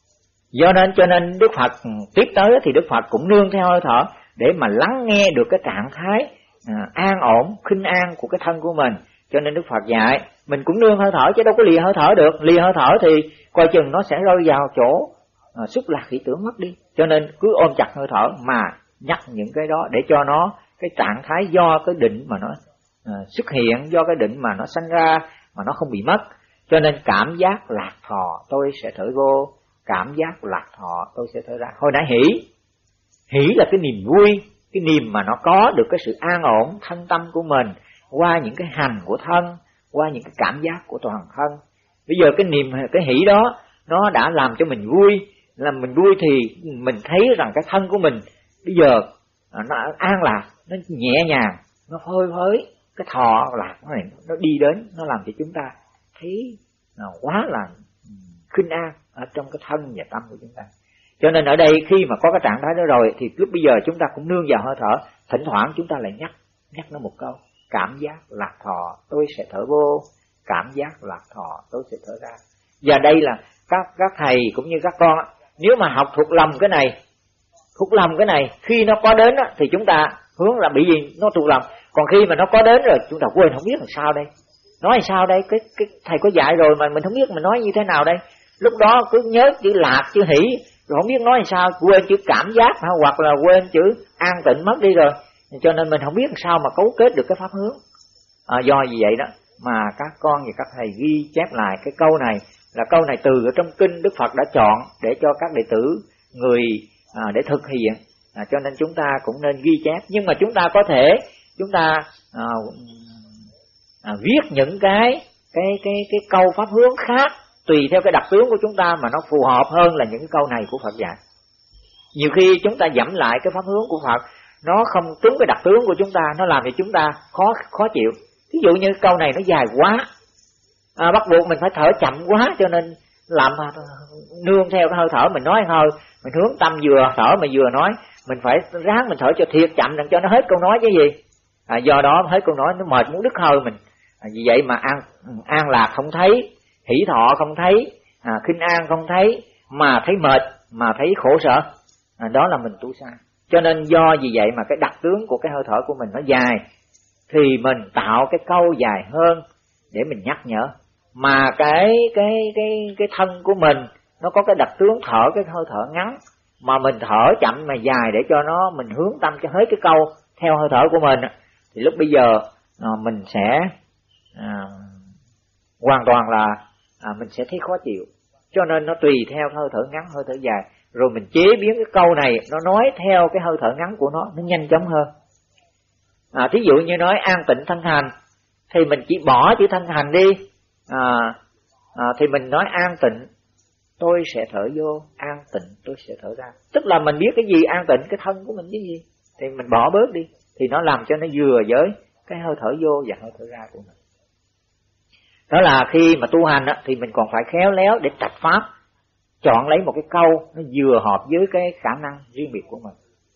Do nên cho nên Đức Phật tiếp tới thì Đức Phật cũng nương theo hơi thở để mà lắng nghe được cái trạng thái à, an ổn, khinh an của cái thân của mình. Cho nên Đức Phật dạy mình cũng nương hơi thở chứ đâu có lìa hơi thở được. Lìa hơi thở thì coi chừng nó sẽ rơi vào chỗ à, xúc lạc khỉ tưởng mất đi. Cho nên cứ ôm chặt hơi thở mà nhắc những cái đó để cho nó cái trạng thái do cái định mà nó à, xuất hiện, do cái định mà nó sanh ra mà nó không bị mất. Cho nên cảm giác lạc thọ tôi sẽ thở vô, cảm giác lạc thọ tôi sẽ thở ra. Hồi nãy hỷ, hỷ là cái niềm vui, cái niềm mà nó có được cái sự an ổn thân tâm của mình qua những cái hành của thân, qua những cái cảm giác của toàn thân. Bây giờ cái niềm, cái hỷ đó nó đã làm cho mình vui, làm mình vui thì mình thấy rằng cái thân của mình bây giờ nó an lạc, nó nhẹ nhàng, nó phơi phới, cái thọ lạc này nó đi đến, nó làm cho chúng ta thấy nó quá là khinh an ở trong cái thân và tâm của chúng ta. Cho nên ở đây khi mà có cái trạng thái đó rồi thì lúc bây giờ chúng ta cũng nương vào hơi thở, thỉnh thoảng chúng ta lại nhắc nhắc nó một câu, cảm giác lạc thọ tôi sẽ thở vô, cảm giác lạc thọ tôi sẽ thở ra. Và đây là các các thầy cũng như các con, nếu mà học thuộc lòng cái này, thuộc lòng cái này, khi nó có đến thì chúng ta hướng là bị gì nó thuộc lòng. Còn khi mà nó có đến rồi chúng ta quên không biết làm sao đây, nói làm sao đây, cái cái thầy có dạy rồi mà mình không biết mình nói như thế nào đây. Lúc đó cứ nhớ chữ lạc, chữ hỷ, rồi không biết nói làm sao, quên chữ cảm giác hoặc là quên chữ an tịnh mất đi rồi. Cho nên mình không biết làm sao mà cấu kết được cái pháp hướng. À, do vì vậy đó mà các con và các thầy ghi chép lại cái câu này, là câu này từ ở trong kinh Đức Phật đã chọn để cho các đệ tử người à, để thực hiện. À, cho nên chúng ta cũng nên ghi chép. Nhưng mà chúng ta có thể chúng ta à, à, viết những cái cái cái cái câu pháp hướng khác tùy theo cái đặc tướng của chúng ta mà nó phù hợp hơn là những cái câu này của Phật dạy. Nhiều khi chúng ta dẫm lại cái pháp hướng của Phật, nó không trúng cái đặc tướng của chúng ta, nó làm cho chúng ta khó khó chịu. Ví dụ như câu này nó dài quá, à, bắt buộc mình phải thở chậm quá, cho nên làm nương theo cái hơi thở mình nói hơi, mình hướng tâm vừa thở mà vừa nói, mình phải ráng mình thở cho thiệt chậm đặng cho nó hết câu nói chứ gì. À, do đó hết câu nói nó mệt muốn đứt hơi mình. À, vì vậy mà an an lạc không thấy, hỷ thọ không thấy, à, khinh an không thấy, mà thấy mệt, mà thấy khổ sở. À, đó là mình tu sai. Cho nên do vì vậy mà cái đặc tướng của cái hơi thở của mình nó dài, thì mình tạo cái câu dài hơn để mình nhắc nhở. Mà cái cái cái cái thân của mình nó có cái đặc tướng thở cái hơi thở ngắn, mà mình thở chậm mà dài để cho nó mình hướng tâm cho hết cái câu theo hơi thở của mình, thì lúc bây giờ à, mình sẽ à, hoàn toàn là à, mình sẽ thấy khó chịu. Cho nên nó tùy theo hơi thở ngắn, hơi thở dài, rồi mình chế biến cái câu này nó nói theo cái hơi thở ngắn của nó, nó nhanh chóng hơn. À, thí dụ như nói an tịnh thân hành thì mình chỉ bỏ chữ thân hành đi, à, à, thì mình nói an tịnh tôi sẽ thở vô, an tịnh tôi sẽ thở ra. Tức là mình biết cái gì an tịnh cái thân của mình cái gì thì mình bỏ bớt đi, thì nó làm cho nó vừa với cái hơi thở vô và hơi thở ra của mình. Đó là khi mà tu hành á, thì mình còn phải khéo léo để trạch pháp, chọn lấy một cái câu nó vừa hợp với cái khả năng riêng biệt của mình.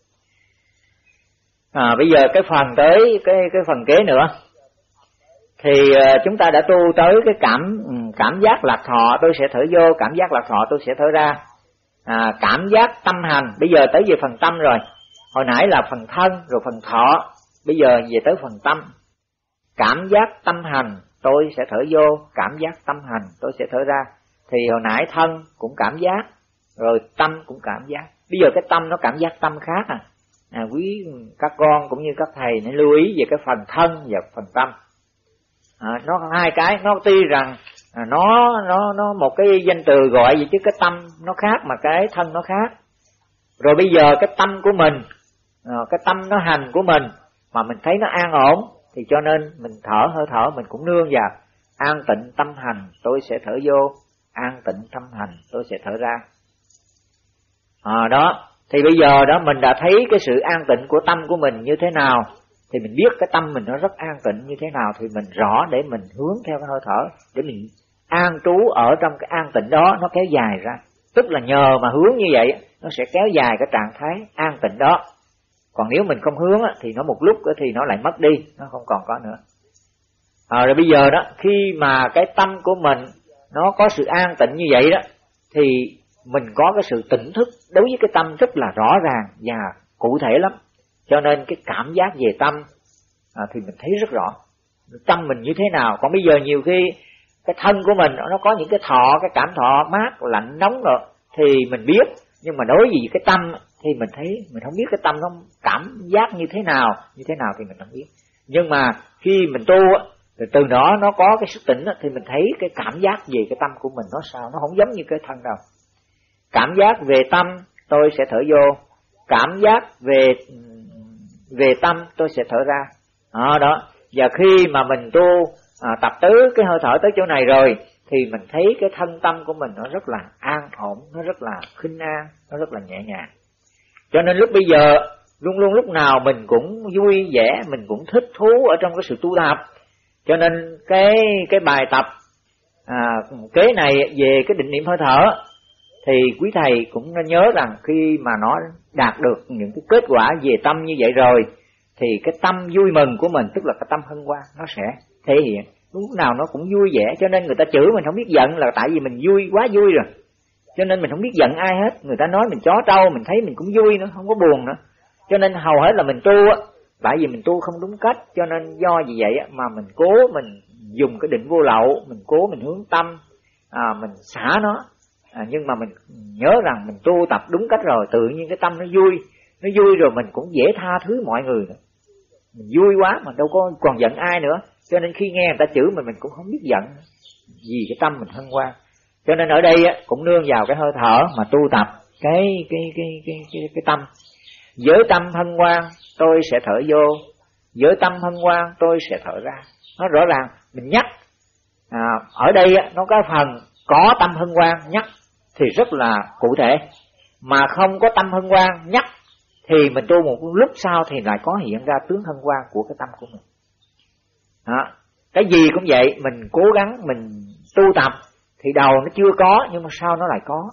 À, bây giờ cái phần tới cái cái phần kế nữa thì uh, chúng ta đã tu tới cái cảm cảm giác lạc thọ tôi sẽ thở vô, cảm giác lạc thọ tôi sẽ thở ra. À, cảm giác tâm hành, bây giờ tới về phần tâm rồi. Hồi nãy là phần thân rồi phần thọ, bây giờ về tới phần tâm. Cảm giác tâm hành tôi sẽ thở vô, cảm giác tâm hành tôi sẽ thở ra. Thì hồi nãy thân cũng cảm giác, rồi tâm cũng cảm giác. Bây giờ cái tâm nó cảm giác tâm khác à. À, quý các con cũng như các thầy nên lưu ý về cái phần thân và phần tâm. À, nó hai cái, nó tuy rằng à, nó nó nó một cái danh từ gọi vậy chứ cái tâm nó khác mà cái thân nó khác. Rồi bây giờ cái tâm của mình, à, cái tâm nó hành của mình mà mình thấy nó an ổn, thì cho nên mình thở hơi thở mình cũng nương vào an tịnh tâm hành tôi sẽ thở vô, an tịnh tâm hành tôi sẽ thở ra. À, đó thì bây giờ đó mình đã thấy cái sự an tịnh của tâm của mình như thế nào, thì mình biết cái tâm mình nó rất an tịnh như thế nào, thì mình rõ để mình hướng theo cái hơi thở để mình an trú ở trong cái an tịnh đó, nó kéo dài ra. Tức là nhờ mà hướng như vậy nó sẽ kéo dài cái trạng thái an tịnh đó. Còn nếu mình không hướng thì nó một lúc thì nó lại mất đi, nó không còn có nữa. À, rồi bây giờ đó khi mà cái tâm của mình nó có sự an tịnh như vậy đó, thì mình có cái sự tỉnh thức đối với cái tâm rất là rõ ràng và cụ thể lắm. Cho nên cái cảm giác về tâm à, thì mình thấy rất rõ tâm mình như thế nào. Còn bây giờ nhiều khi cái thân của mình nó có những cái thọ, cái cảm thọ mát, lạnh, nóng rồi thì mình biết, nhưng mà đối với cái tâm thì mình thấy mình không biết cái tâm nó cảm giác như thế nào, như thế nào thì mình không biết. Nhưng mà khi mình tu thì từ đó nó có cái sức tỉnh thì mình thấy cái cảm giác về cái tâm của mình nó sao, nó không giống như cái thân đâu. Cảm giác về tâm tôi sẽ thở vô, cảm giác về về tâm tôi sẽ thở ra. Đó, đó. Và khi mà mình tu à, tập tứ cái hơi thở tới chỗ này rồi thì mình thấy cái thân tâm của mình nó rất là an ổn, nó rất là khinh an, nó rất là nhẹ nhàng. Cho nên lúc bây giờ luôn luôn lúc nào mình cũng vui vẻ, mình cũng thích thú ở trong cái sự tu tập. Cho nên cái cái bài tập à, kế này về cái định niệm hơi thở thì quý thầy cũng nên nhớ rằng khi mà nó đạt được những cái kết quả về tâm như vậy rồi thì cái tâm vui mừng của mình, tức là cái tâm hân hoan, nó sẽ thể hiện lúc nào nó cũng vui vẻ. Cho nên người ta chửi mình không biết giận là tại vì mình vui, quá vui rồi. Cho nên mình không biết giận ai hết. Người ta nói mình chó trâu, mình thấy mình cũng vui nữa, không có buồn nữa. Cho nên hầu hết là mình tu á, tại vì mình tu không đúng cách. Cho nên do vì vậy á, mà mình cố mình dùng cái định vô lậu, mình cố mình hướng tâm, à, mình xả nó. À, nhưng mà mình nhớ rằng mình tu tập đúng cách rồi, tự nhiên cái tâm nó vui. Nó vui rồi mình cũng dễ tha thứ mọi người nữa. Mình vui quá mà đâu có còn giận ai nữa. Cho nên khi nghe người ta chửi mình, mình cũng không biết giận nữa, vì cái tâm mình hân hoan. Cho nên ở đây á, cũng nương vào cái hơi thở mà tu tập cái cái cái cái cái, cái tâm. Với tâm hân hoan tôi sẽ thở vô, với tâm hân hoan tôi sẽ thở ra. Nó rõ ràng mình nhắc. À, ở đây á, nó có phần có tâm hân hoan nhắc thì rất là cụ thể, mà không có tâm hân hoan nhắc thì mình tu một lúc sau thì lại có hiện ra tướng hân hoan của cái tâm của mình. Đó. Cái gì cũng vậy, mình cố gắng mình tu tập thì đầu nó chưa có, nhưng mà sau nó lại có.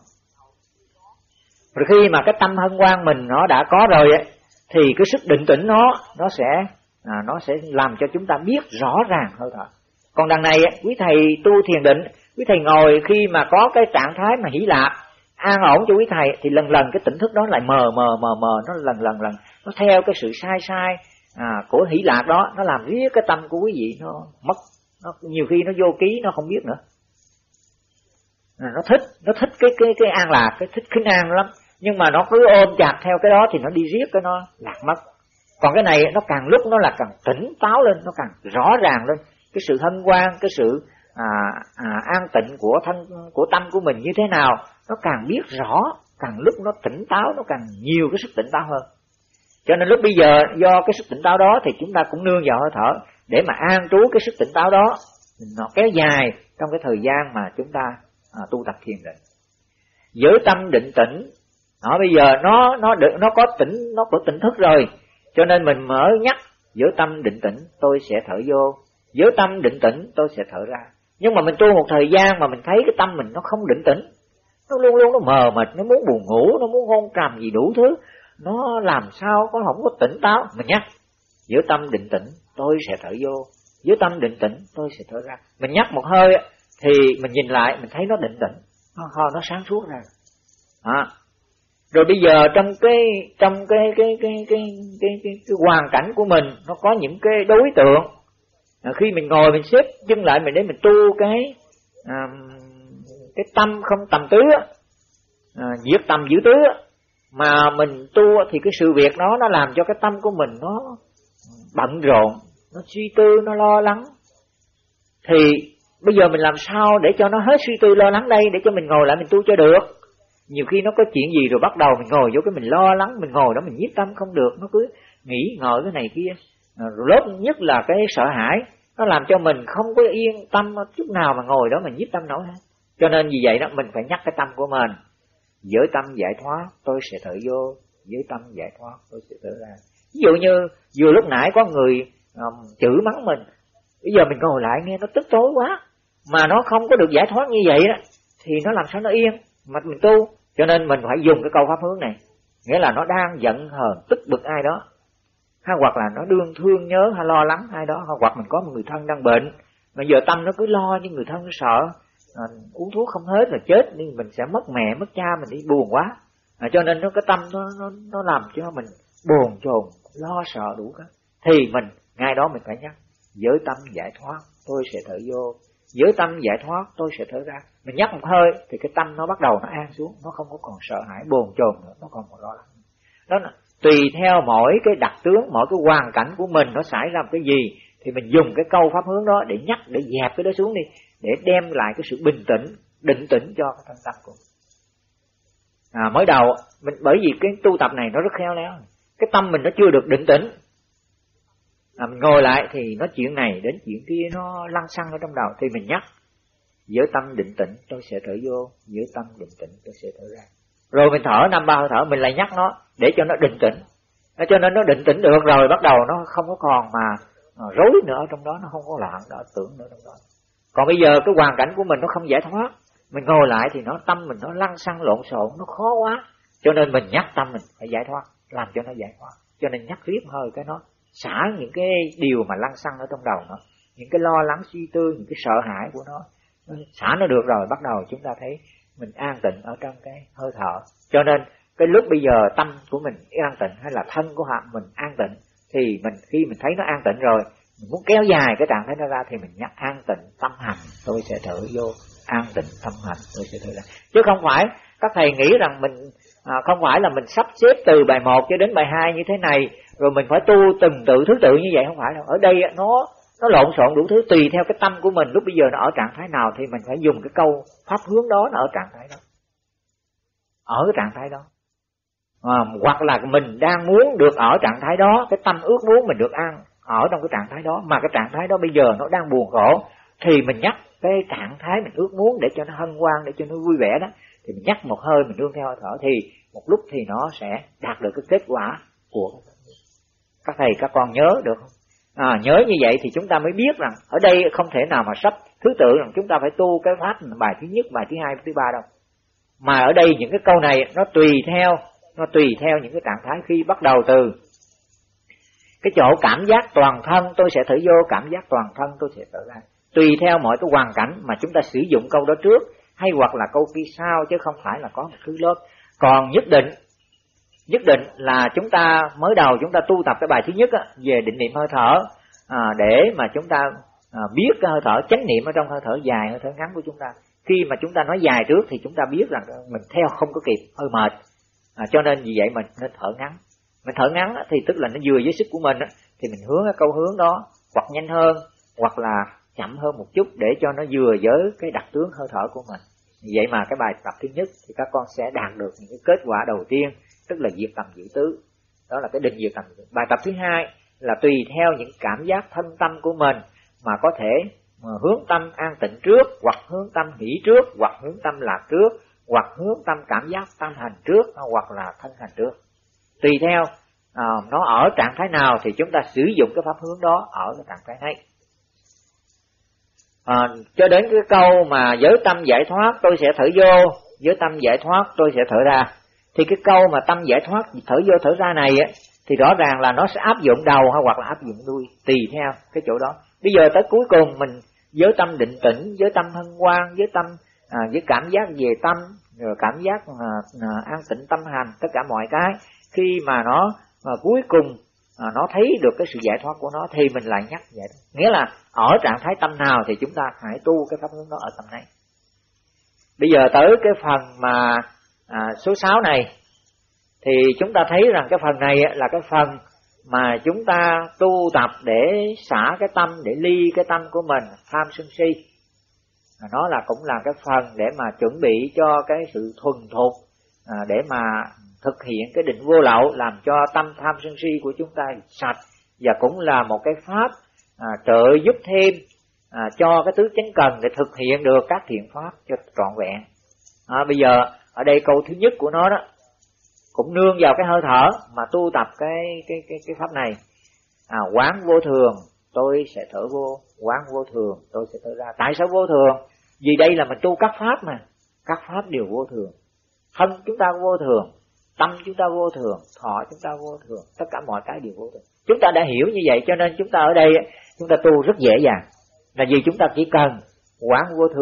Rồi khi mà cái tâm hân hoan mình nó đã có rồi ấy, thì cái sức định tĩnh nó nó sẽ à, nó sẽ làm cho chúng ta biết rõ ràng hơi thở. Còn đằng này ấy, quý thầy tu thiền định, quý thầy ngồi khi mà có cái trạng thái mà hỷ lạc an ổn cho quý thầy thì lần lần cái tỉnh thức đó lại mờ mờ mờ mờ, nó lần lần lần nó theo cái sự sai sai à, của hỷ lạc đó, nó làm riết cái tâm của quý vị nó mất, nó nhiều khi nó vô ký nó không biết nữa. Nó thích nó thích cái cái cái an lạc, cái thích khinh an lắm, nhưng mà nó cứ ôm chặt theo cái đó thì nó đi riết cái nó lạc mất. Còn cái này nó càng lúc nó là càng tỉnh táo lên, nó càng rõ ràng lên cái sự hân hoan, cái sự à, à, an tịnh của thân của tâm của mình như thế nào, nó càng biết rõ, càng lúc nó tỉnh táo, nó càng nhiều cái sức tỉnh táo hơn. Cho nên lúc bây giờ do cái sức tỉnh táo đó thì chúng ta cũng nương vào hơi thở để mà an trú cái sức tỉnh táo đó, nó kéo dài trong cái thời gian mà chúng ta à, tu tập thiền định. Với tâm định tĩnh, nó bây giờ nó nó được nó có tỉnh nó có tỉnh thức rồi, cho nên mình mới nhắc với tâm định tĩnh tôi sẽ thở vô, với tâm định tĩnh tôi sẽ thở ra. Nhưng mà mình tu một thời gian mà mình thấy cái tâm mình nó không định tĩnh, nó luôn luôn nó mờ mịt, nó muốn buồn ngủ, nó muốn hôn trầm gì đủ thứ, nó làm sao có không có tỉnh táo. Mình nhắc với tâm định tĩnh tôi sẽ thở vô, với tâm định tĩnh tôi sẽ thở ra. Mình nhắc một hơi thì mình nhìn lại mình thấy nó định tĩnh, nó nó sáng suốt ra. Đó. Rồi bây giờ trong cái trong cái cái cái cái cái cái, cái, cái hoàn cảnh của mình nó có những cái đối tượng. À, khi mình ngồi mình xếp chân lại mình để mình tu cái à, cái tâm không tầm tứ, à, diệt tầm giữ tứ, mà mình tu thì cái sự việc đó nó làm cho cái tâm của mình nó bận rộn, nó suy tư, nó lo lắng. Thì bây giờ mình làm sao để cho nó hết suy tư lo lắng đây, để cho mình ngồi lại mình tu cho được. Nhiều khi nó có chuyện gì rồi bắt đầu mình ngồi vô cái mình lo lắng, mình ngồi đó mình nhiếp tâm không được, nó cứ nghĩ ngợi cái này kia. Rồi lớp nhất là cái sợ hãi, nó làm cho mình không có yên tâm chút nào mà ngồi đó mình nhiếp tâm nổi hết. Cho nên vì vậy đó mình phải nhắc cái tâm của mình, với tâm giải thoát tôi sẽ thở vô, với tâm giải thoát tôi sẽ thở ra. Ví dụ như vừa lúc nãy có người um, chửi mắng mình, bây giờ mình ngồi lại nghe nó tức tối quá, mà nó không có được giải thoát như vậy đó, thì nó làm sao nó yên mà mình tu. Cho nên mình phải dùng cái câu pháp hướng này, nghĩa là nó đang giận hờn tức bực ai đó, hay hoặc là nó đương thương nhớ hay lo lắng ai đó, hoặc mình có một người thân đang bệnh, mà giờ tâm nó cứ lo như người thân nó sợ, à, uống thuốc không hết là chết, nhưng mình sẽ mất mẹ mất cha mình đi, buồn quá. À, cho nên nó cái tâm nó nó nó làm cho mình bồn chồn, lo sợ đủ cả. Thì mình ngay đó mình phải nhắc giới tâm giải thoát tôi sẽ thở vô, giới tâm giải thoát tôi sẽ thở ra. Mình nhắc một hơi thì cái tâm nó bắt đầu nó an xuống, nó không có còn sợ hãi bồn chồn nữa, nó còn còn lo lắng. Đó là tùy theo mỗi cái đặc tướng, mỗi cái hoàn cảnh của mình nó xảy ra một cái gì thì mình dùng cái câu pháp hướng đó để nhắc, để dẹp cái đó xuống đi, để đem lại cái sự bình tĩnh, định tĩnh cho cái thân tâm của mình. À, mới đầu mình, bởi vì cái tu tập này nó rất khéo léo, cái tâm mình nó chưa được định tĩnh, à, mình ngồi lại thì nói chuyện này đến chuyện kia nó lăng xăng ở trong đầu, thì mình nhắc giới tâm định tĩnh tôi sẽ thở vô, giới tâm định tĩnh tôi sẽ thở ra. Rồi mình thở năm ba hơi thở, mình lại nhắc nó để cho nó định tĩnh. Nó cho nên nó định tĩnh được rồi, bắt đầu nó không có còn mà rối nữa ở trong đó, nó không có loạn đó, tưởng nữa trong đó. Còn bây giờ cái hoàn cảnh của mình nó không giải thoát, mình ngồi lại thì nó tâm mình nó lăng xăng lộn xộn, nó khó quá. Cho nên mình nhắc tâm mình phải giải thoát, làm cho nó giải thoát. Cho nên nhắc riết hơi cái nó xả những cái điều mà lăng xăng ở trong đầu nó, những cái lo lắng suy tư, những cái sợ hãi của nó, nó xả nó được rồi, bắt đầu chúng ta thấy mình an tịnh ở trong cái hơi thở. Cho nên cái lúc bây giờ tâm của mình an tịnh hay là thân của mình an tịnh, thì mình khi mình thấy nó an tịnh rồi, mình muốn kéo dài cái trạng thái nó ra thì mình nhắc an tịnh tâm hành tôi sẽ thở vô, an tịnh tâm hành tôi sẽ thở ra. Chứ không phải các thầy nghĩ rằng mình à, không phải là mình sắp xếp từ bài một cho đến bài hai như thế này rồi mình phải tu từng tự thứ tự như vậy, không phải đâu. Ở đây nó nó lộn xộn đủ thứ, tùy theo cái tâm của mình lúc bây giờ nó ở trạng thái nào thì mình phải dùng cái câu pháp hướng đó, nó ở trạng thái đó, ở cái trạng thái đó. À, hoặc là mình đang muốn được ở trạng thái đó, cái tâm ước muốn mình được ăn ở trong cái trạng thái đó, mà cái trạng thái đó bây giờ nó đang buồn khổ, thì mình nhắc cái trạng thái mình ước muốn để cho nó hân hoan, để cho nó vui vẻ đó, thì mình nhắc một hơi, mình nương theo hơi thở, thì một lúc thì nó sẽ đạt được cái kết quả của các thầy các con nhớ được không? À, nhớ như vậy thì chúng ta mới biết rằng ở đây không thể nào mà sắp thứ tự rằng chúng ta phải tu cái pháp bài thứ nhất, bài thứ hai, thứ ba đâu. Mà ở đây những cái câu này nó tùy theo, nó tùy theo những cái trạng thái. Khi bắt đầu từ cái chỗ cảm giác toàn thân tôi sẽ thở vô, cảm giác toàn thân tôi sẽ thở ra, tùy theo mọi cái hoàn cảnh mà chúng ta sử dụng câu đó trước hay hoặc là câu phía sau, chứ không phải là có một thứ lớp. Còn nhất định nhất định là chúng ta mới đầu chúng ta tu tập cái bài thứ nhất á, về định niệm hơi thở, à, để mà chúng ta à, biết cái hơi thở, chánh niệm ở trong hơi thở dài, hơi thở ngắn của chúng ta. Khi mà chúng ta nói dài trước thì chúng ta biết rằng mình theo không có kịp, hơi mệt, à, cho nên vì vậy mình nên thở ngắn. Mình thở ngắn á, thì tức là nó vừa với sức của mình á, thì mình hướng cái câu hướng đó hoặc nhanh hơn hoặc là chậm hơn một chút để cho nó vừa với cái đặc tướng hơi thở của mình. Vậy mà cái bài tập thứ nhất thì các con sẽ đạt được những cái kết quả đầu tiên, tức là diệt tầm giữ tứ. Đó là cái định diệt tầm. Bài tập thứ hai là tùy theo những cảm giác thân tâm của mình mà có thể mà hướng tâm an tịnh trước, hoặc hướng tâm hỷ trước, hoặc hướng tâm lạc trước, hoặc hướng tâm cảm giác tâm hành trước, hoặc là thân hành trước. Tùy theo à, nó ở trạng thái nào thì chúng ta sử dụng cái pháp hướng đó ở cái trạng thái này. À, cho đến cái câu mà giới tâm giải thoát tôi sẽ thở vô, giới tâm giải thoát tôi sẽ thở ra. Thì cái câu mà tâm giải thoát thở vô thở ra này á, thì rõ ràng là nó sẽ áp dụng đầu hay hoặc là áp dụng đuôi, tùy theo cái chỗ đó. Bây giờ tới cuối cùng mình giới tâm định tĩnh, giới tâm hân hoan, giới tâm à, với cảm giác về tâm, rồi cảm giác à, à, an tịnh tâm hành, tất cả mọi cái. Khi mà nó à, cuối cùng à, nó thấy được cái sự giải thoát của nó thì mình lại nhắc vậy. Nghĩa là ở trạng thái tâm nào thì chúng ta hãy tu cái pháp hướng đó ở tâm này. Bây giờ tới cái phần mà à, số sáu này thì chúng ta thấy rằng cái phần này là cái phần mà chúng ta tu tập để xả cái tâm, để ly cái tâm của mình tham sân si. Nó là cũng là cái phần để mà chuẩn bị cho cái sự thuần thục, à, để mà thực hiện cái định vô lậu, làm cho tâm tham sân si của chúng ta sạch, và cũng là một cái pháp à, trợ giúp thêm à, cho cái tứ chánh cần để thực hiện được các thiện pháp cho trọn vẹn. À, bây giờ ở đây câu thứ nhất của nó đó cũng nương vào cái hơi thở mà tu tập cái cái cái cái pháp này. À, quán vô thường tôi sẽ thở vô, quán vô thường tôi sẽ thở ra. Tại sao vô thường? Vì đây là mình tu các pháp mà, các pháp đều vô thường. Thân chúng ta vô thường, tâm chúng ta vô thường, thọ chúng ta vô thường, tất cả mọi cái đều vô thường. Chúng ta đã hiểu như vậy cho nên chúng ta ở đây chúng ta tu rất dễ dàng. Là vì chúng ta chỉ cần quán vô thường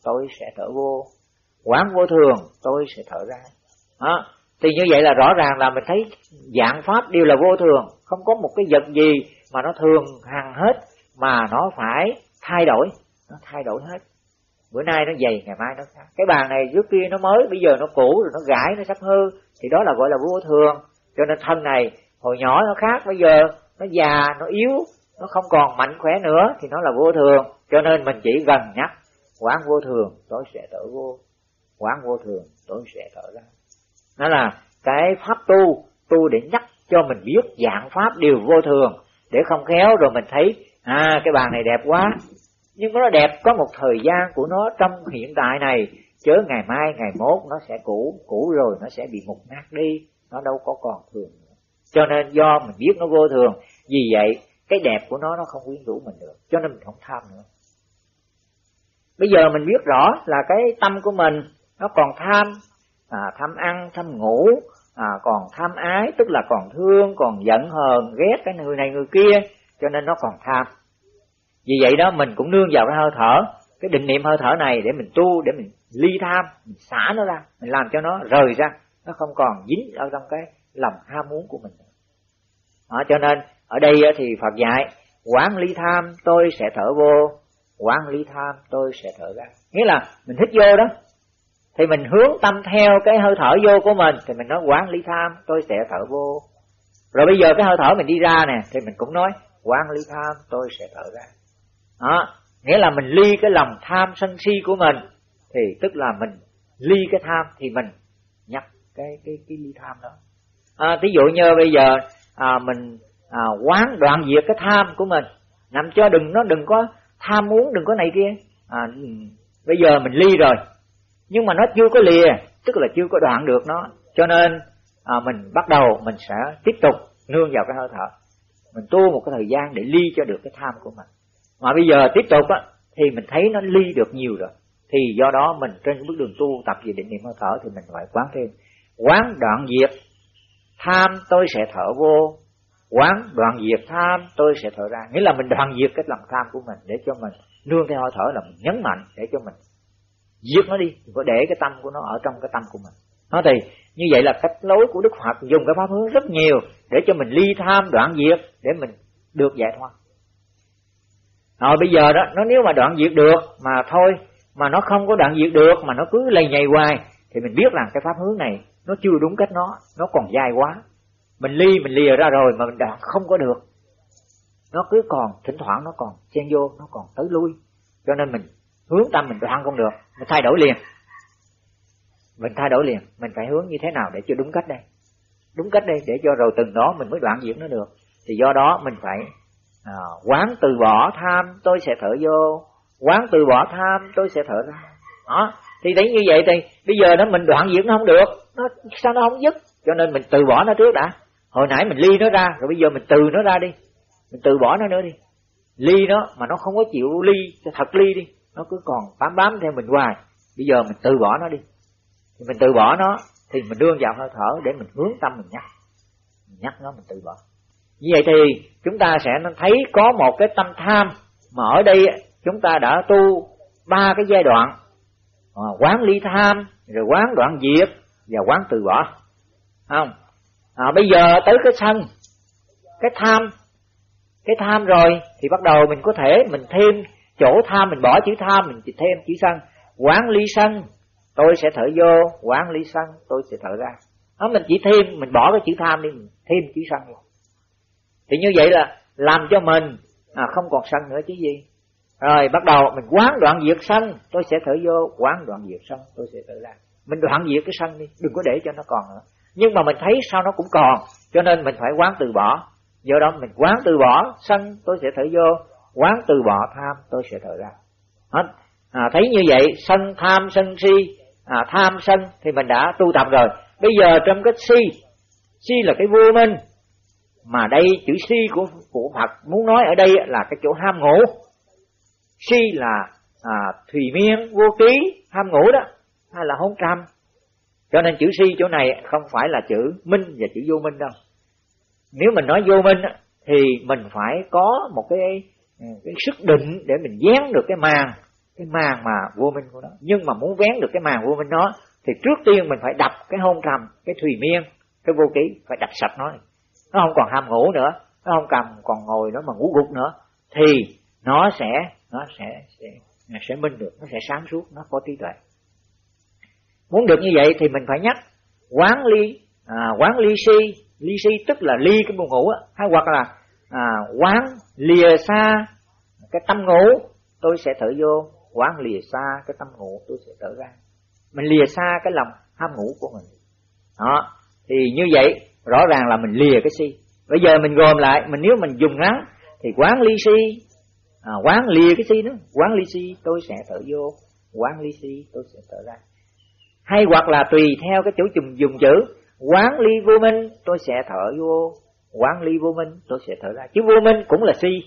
tôi sẽ thở vô. Quán vô thường, tôi sẽ thở ra. Đó. Thì như vậy là rõ ràng là mình thấy dạng pháp đều là vô thường, không có một cái vật gì mà nó thường hằng hết, mà nó phải thay đổi, nó thay đổi hết. Bữa nay nó dày, ngày mai nó khác. Cái bàn này trước kia nó mới, bây giờ nó cũ rồi, nó gãi, nó sắp hư, thì đó là gọi là vô thường. Cho nên thân này hồi nhỏ nó khác, bây giờ nó già, nó yếu, nó không còn mạnh khỏe nữa, thì nó là vô thường. Cho nên mình chỉ gần nhắc quán vô thường, tôi sẽ thở vô. Quán vô thường, tôi sẽ thở ra. Đó là cái pháp tu, tu để nhắc cho mình biết dạng pháp đều vô thường, để không khéo rồi mình thấy à cái bàn này đẹp quá, nhưng nó đẹp có một thời gian của nó trong hiện tại này, chớ ngày mai ngày mốt nó sẽ cũ, cũ rồi nó sẽ bị mục nát đi, nó đâu có còn thường nữa. Cho nên do mình biết nó vô thường, vì vậy cái đẹp của nó nó không quyến rũ mình được, cho nên mình không tham nữa. Bây giờ mình biết rõ là cái tâm của mình nó còn tham, à, tham ăn, tham ngủ, à, còn tham ái, tức là còn thương, còn giận hờn, ghét cái người này người kia, cho nên nó còn tham. Vì vậy đó mình cũng nương vào cái hơi thở, cái định niệm hơi thở này để mình tu, để mình ly tham, mình xả nó ra, mình làm cho nó rời ra, nó không còn dính ở trong cái lòng ham muốn của mình. Đó, cho nên ở đây thì Phật dạy quán ly tham tôi sẽ thở vô, quán ly tham tôi sẽ thở ra. Nghĩa là mình hít vô đó thì mình hướng tâm theo cái hơi thở vô của mình, thì mình nói quán ly tham tôi sẽ thở vô. Rồi bây giờ cái hơi thở mình đi ra nè, thì mình cũng nói quán ly tham tôi sẽ thở ra. Đó, nghĩa là mình ly cái lòng tham sân si của mình, thì tức là mình ly cái tham, thì mình nhắc cái cái cái ly tham đó. À, ví dụ như bây giờ à, mình à, quán đoạn diệt cái tham của mình, nằm cho đừng nó đừng có tham muốn, đừng có này kia. À, bây giờ mình ly rồi, nhưng mà nó chưa có lìa, tức là chưa có đoạn được nó, cho nên à, mình bắt đầu mình sẽ tiếp tục nương vào cái hơi thở, mình tu một cái thời gian để ly cho được cái tham của mình. Mà bây giờ tiếp tục á, thì mình thấy nó ly được nhiều rồi, thì do đó mình trên bước đường tu tập về định niệm hơi thở thì mình phải quán thêm. Quán đoạn diệt tham tôi sẽ thở vô, quán đoạn diệt tham tôi sẽ thở ra. Nghĩa là mình đoạn diệt cái lòng tham của mình, để cho mình nương theo hơi thở, là mình nhấn mạnh để cho mình diệt nó đi, đừng có để cái tâm của nó ở trong cái tâm của mình. Nó thì như vậy là cách lối của Đức Phật dùng cái pháp hướng rất nhiều để cho mình ly tham đoạn diệt, để mình được giải thoát. Rồi bây giờ đó, nó nếu mà đoạn diệt được mà thôi, mà nó không có đoạn diệt được mà nó cứ lây nhầy hoài, thì mình biết rằng cái pháp hướng này nó chưa đúng cách, nó nó còn dài quá. Mình ly mình lìa ra rồi mà mình đoạn không có được, nó cứ còn thỉnh thoảng nó còn chen vô, nó còn tới lui. Cho nên mình hướng tâm mình đoạn không được, mình thay đổi liền. Mình thay đổi liền, mình phải hướng như thế nào để cho đúng cách đây, đúng cách đây, để cho rồi từng đó mình mới đoạn diệt nó được. Thì do đó mình phải à, quán từ bỏ tham tôi sẽ thở vô, quán từ bỏ tham tôi sẽ thở ra. Đó, thì thấy như vậy thì bây giờ đó mình đoạn diệt nó không được, nó sao nó không dứt, cho nên mình từ bỏ nó trước đã. Hồi nãy mình ly nó ra, rồi bây giờ mình từ nó ra đi, mình từ bỏ nó nữa đi. Ly nó mà nó không có chịu ly, thật ly đi, nó cứ còn bám bám theo mình hoài. Bây giờ mình từ bỏ nó đi, thì mình từ bỏ nó thì mình đưa vào hơi thở để mình hướng tâm mình nhắc, mình nhắc nó, mình từ bỏ. Như vậy thì chúng ta sẽ thấy có một cái tâm tham, mà ở đây chúng ta đã tu ba cái giai đoạn, à, quán ly tham, rồi quán đoạn diệt và quán từ bỏ, không? À, bây giờ tới cái sân, cái tham, cái tham rồi thì bắt đầu mình có thể mình thêm chỗ tham, mình bỏ chữ tham, mình thêm chữ sân. Quán ly sân tôi sẽ thở vô, quán ly sân tôi sẽ thở ra. Đó, mình chỉ thêm, mình bỏ cái chữ tham đi, mình thêm chữ sân vô. Thì như vậy là làm cho mình à, không còn sân nữa chứ gì. Rồi bắt đầu mình quán đoạn diệt sân tôi sẽ thở vô, quán đoạn diệt sân tôi sẽ thở ra. Mình đoạn diệt cái sân đi, đừng có để cho nó còn nữa. Nhưng mà mình thấy sao nó cũng còn, cho nên mình phải quán từ bỏ. Do đó mình quán từ bỏ sân tôi sẽ thở vô, quán từ bỏ tham tôi sẽ thở ra. Đó. À, thấy như vậy sân tham sân si, à, tham sân thì mình đã tu tập rồi. Bây giờ trong cái si, si là cái vô minh, mà đây chữ si của, của Phật muốn nói ở đây là cái chỗ ham ngủ. Si là à, thùy miên vô ký, ham ngủ đó, hay là hôn trầm. Cho nên chữ si chỗ này không phải là chữ minh và chữ vô minh đâu. Nếu mình nói vô minh thì mình phải có một cái, cái sức định để mình dán được cái màn cái màn mà vô minh của nó. Nhưng mà muốn vén được cái màn vô minh đó thì trước tiên mình phải đập cái hôn trầm, cái thùy miên, cái vô ký, phải đập sạch nó. Nó không còn ham ngủ nữa, nó không cầm còn ngồi nó mà ngủ gục nữa, thì nó sẽ nó sẽ sẽ, sẽ minh được, nó sẽ sáng suốt, nó có trí tuệ. Muốn được như vậy thì mình phải nhắc quán ly, à, quán ly si, ly si tức là ly cái buồn ngủ á, hay hoặc là à, quán lìa xa cái tâm ngủ, tôi sẽ thở vô, quán lìa xa cái tâm ngủ, tôi sẽ thở ra. Mình lìa xa cái lòng ham ngủ của mình. Đó, thì như vậy rõ ràng là mình lìa cái si. Bây giờ mình gồm lại, mình nếu mình dùng ngắn thì quán ly si, à, quán lìa cái si đó, quán ly si tôi sẽ thở vô, quán ly si tôi sẽ thở ra. Hay hoặc là tùy theo cái chỗ dùng dùng chữ, quán ly vô minh tôi sẽ thở vô, quán ly vô minh tôi sẽ thở ra. Chứ vô minh cũng là si,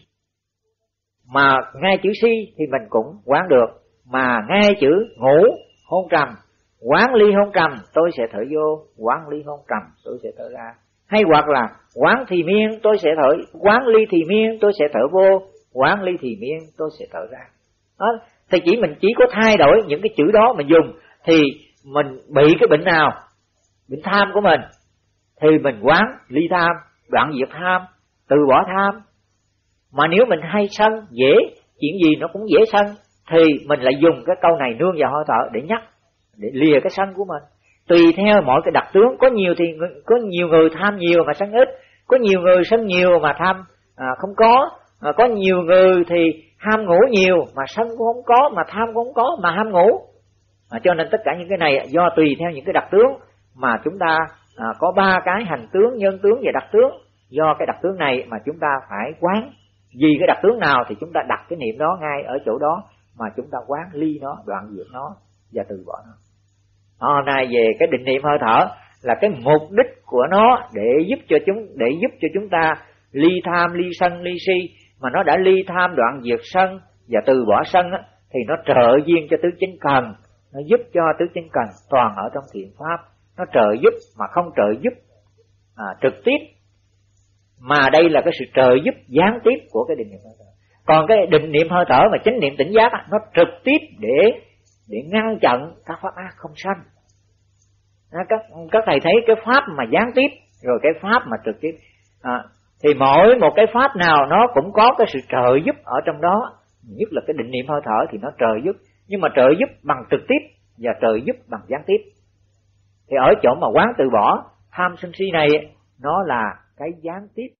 mà ngay chữ si thì mình cũng quán được, mà ngay chữ ngủ hôn trầm, quán ly hôn trầm tôi sẽ thở vô, quán ly hôn trầm tôi sẽ thở ra. Hay hoặc là quán thì miên tôi sẽ thở, quán ly thì miên tôi sẽ thở vô, quán ly thì miên tôi sẽ thở ra. Đó, thì chỉ mình chỉ có thay đổi những cái chữ đó mà dùng, thì mình bị cái bệnh nào, bệnh tham của mình, thì mình quán ly tham, đoạn diệt tham, từ bỏ tham. Mà nếu mình hay sân, dễ, chuyện gì nó cũng dễ sân, thì mình lại dùng cái câu này nương vào hơi thở để nhắc, để lìa cái sân của mình. Tùy theo mọi cái đặc tướng, có nhiều thì có nhiều người tham nhiều mà sân ít, có nhiều người sân nhiều mà tham à, không có, à, có nhiều người thì ham ngủ nhiều mà sân cũng không có, mà tham cũng không có mà ham ngủ. À, cho nên tất cả những cái này do tùy theo những cái đặc tướng mà chúng ta à, có ba cái hành tướng, nhân tướng và đặc tướng. Do cái đặc tướng này mà chúng ta phải quán, vì cái đặc tướng nào thì chúng ta đặt cái niệm đó ngay ở chỗ đó mà chúng ta quán ly nó, đoạn diệt nó và từ bỏ nó. Hôm nay về cái định niệm hơi thở là cái mục đích của nó để giúp cho chúng để giúp cho chúng ta ly tham, ly sân, ly si. Mà nó đã ly tham, đoạn diệt sân và từ bỏ sân á, thì nó trợ duyên cho tứ chánh cần, nó giúp cho tứ chánh cần toàn ở trong thiện pháp. Nó trợ giúp mà không trợ giúp à, trực tiếp, mà đây là cái sự trợ giúp gián tiếp của cái định niệm hơi thở. Còn cái định niệm hơi thở mà chánh niệm tỉnh giác á, nó trực tiếp để để ngăn chặn các pháp ác không sanh. Các, các thầy thấy cái pháp mà gián tiếp rồi cái pháp mà trực tiếp à, thì mỗi một cái pháp nào nó cũng có cái sự trợ giúp ở trong đó. Nhất là cái định niệm hơi thở thì nó trợ giúp, nhưng mà trợ giúp bằng trực tiếp và trợ giúp bằng gián tiếp. Thì ở chỗ mà quán từ bỏ tham sân si này, nó là cái gián tiếp.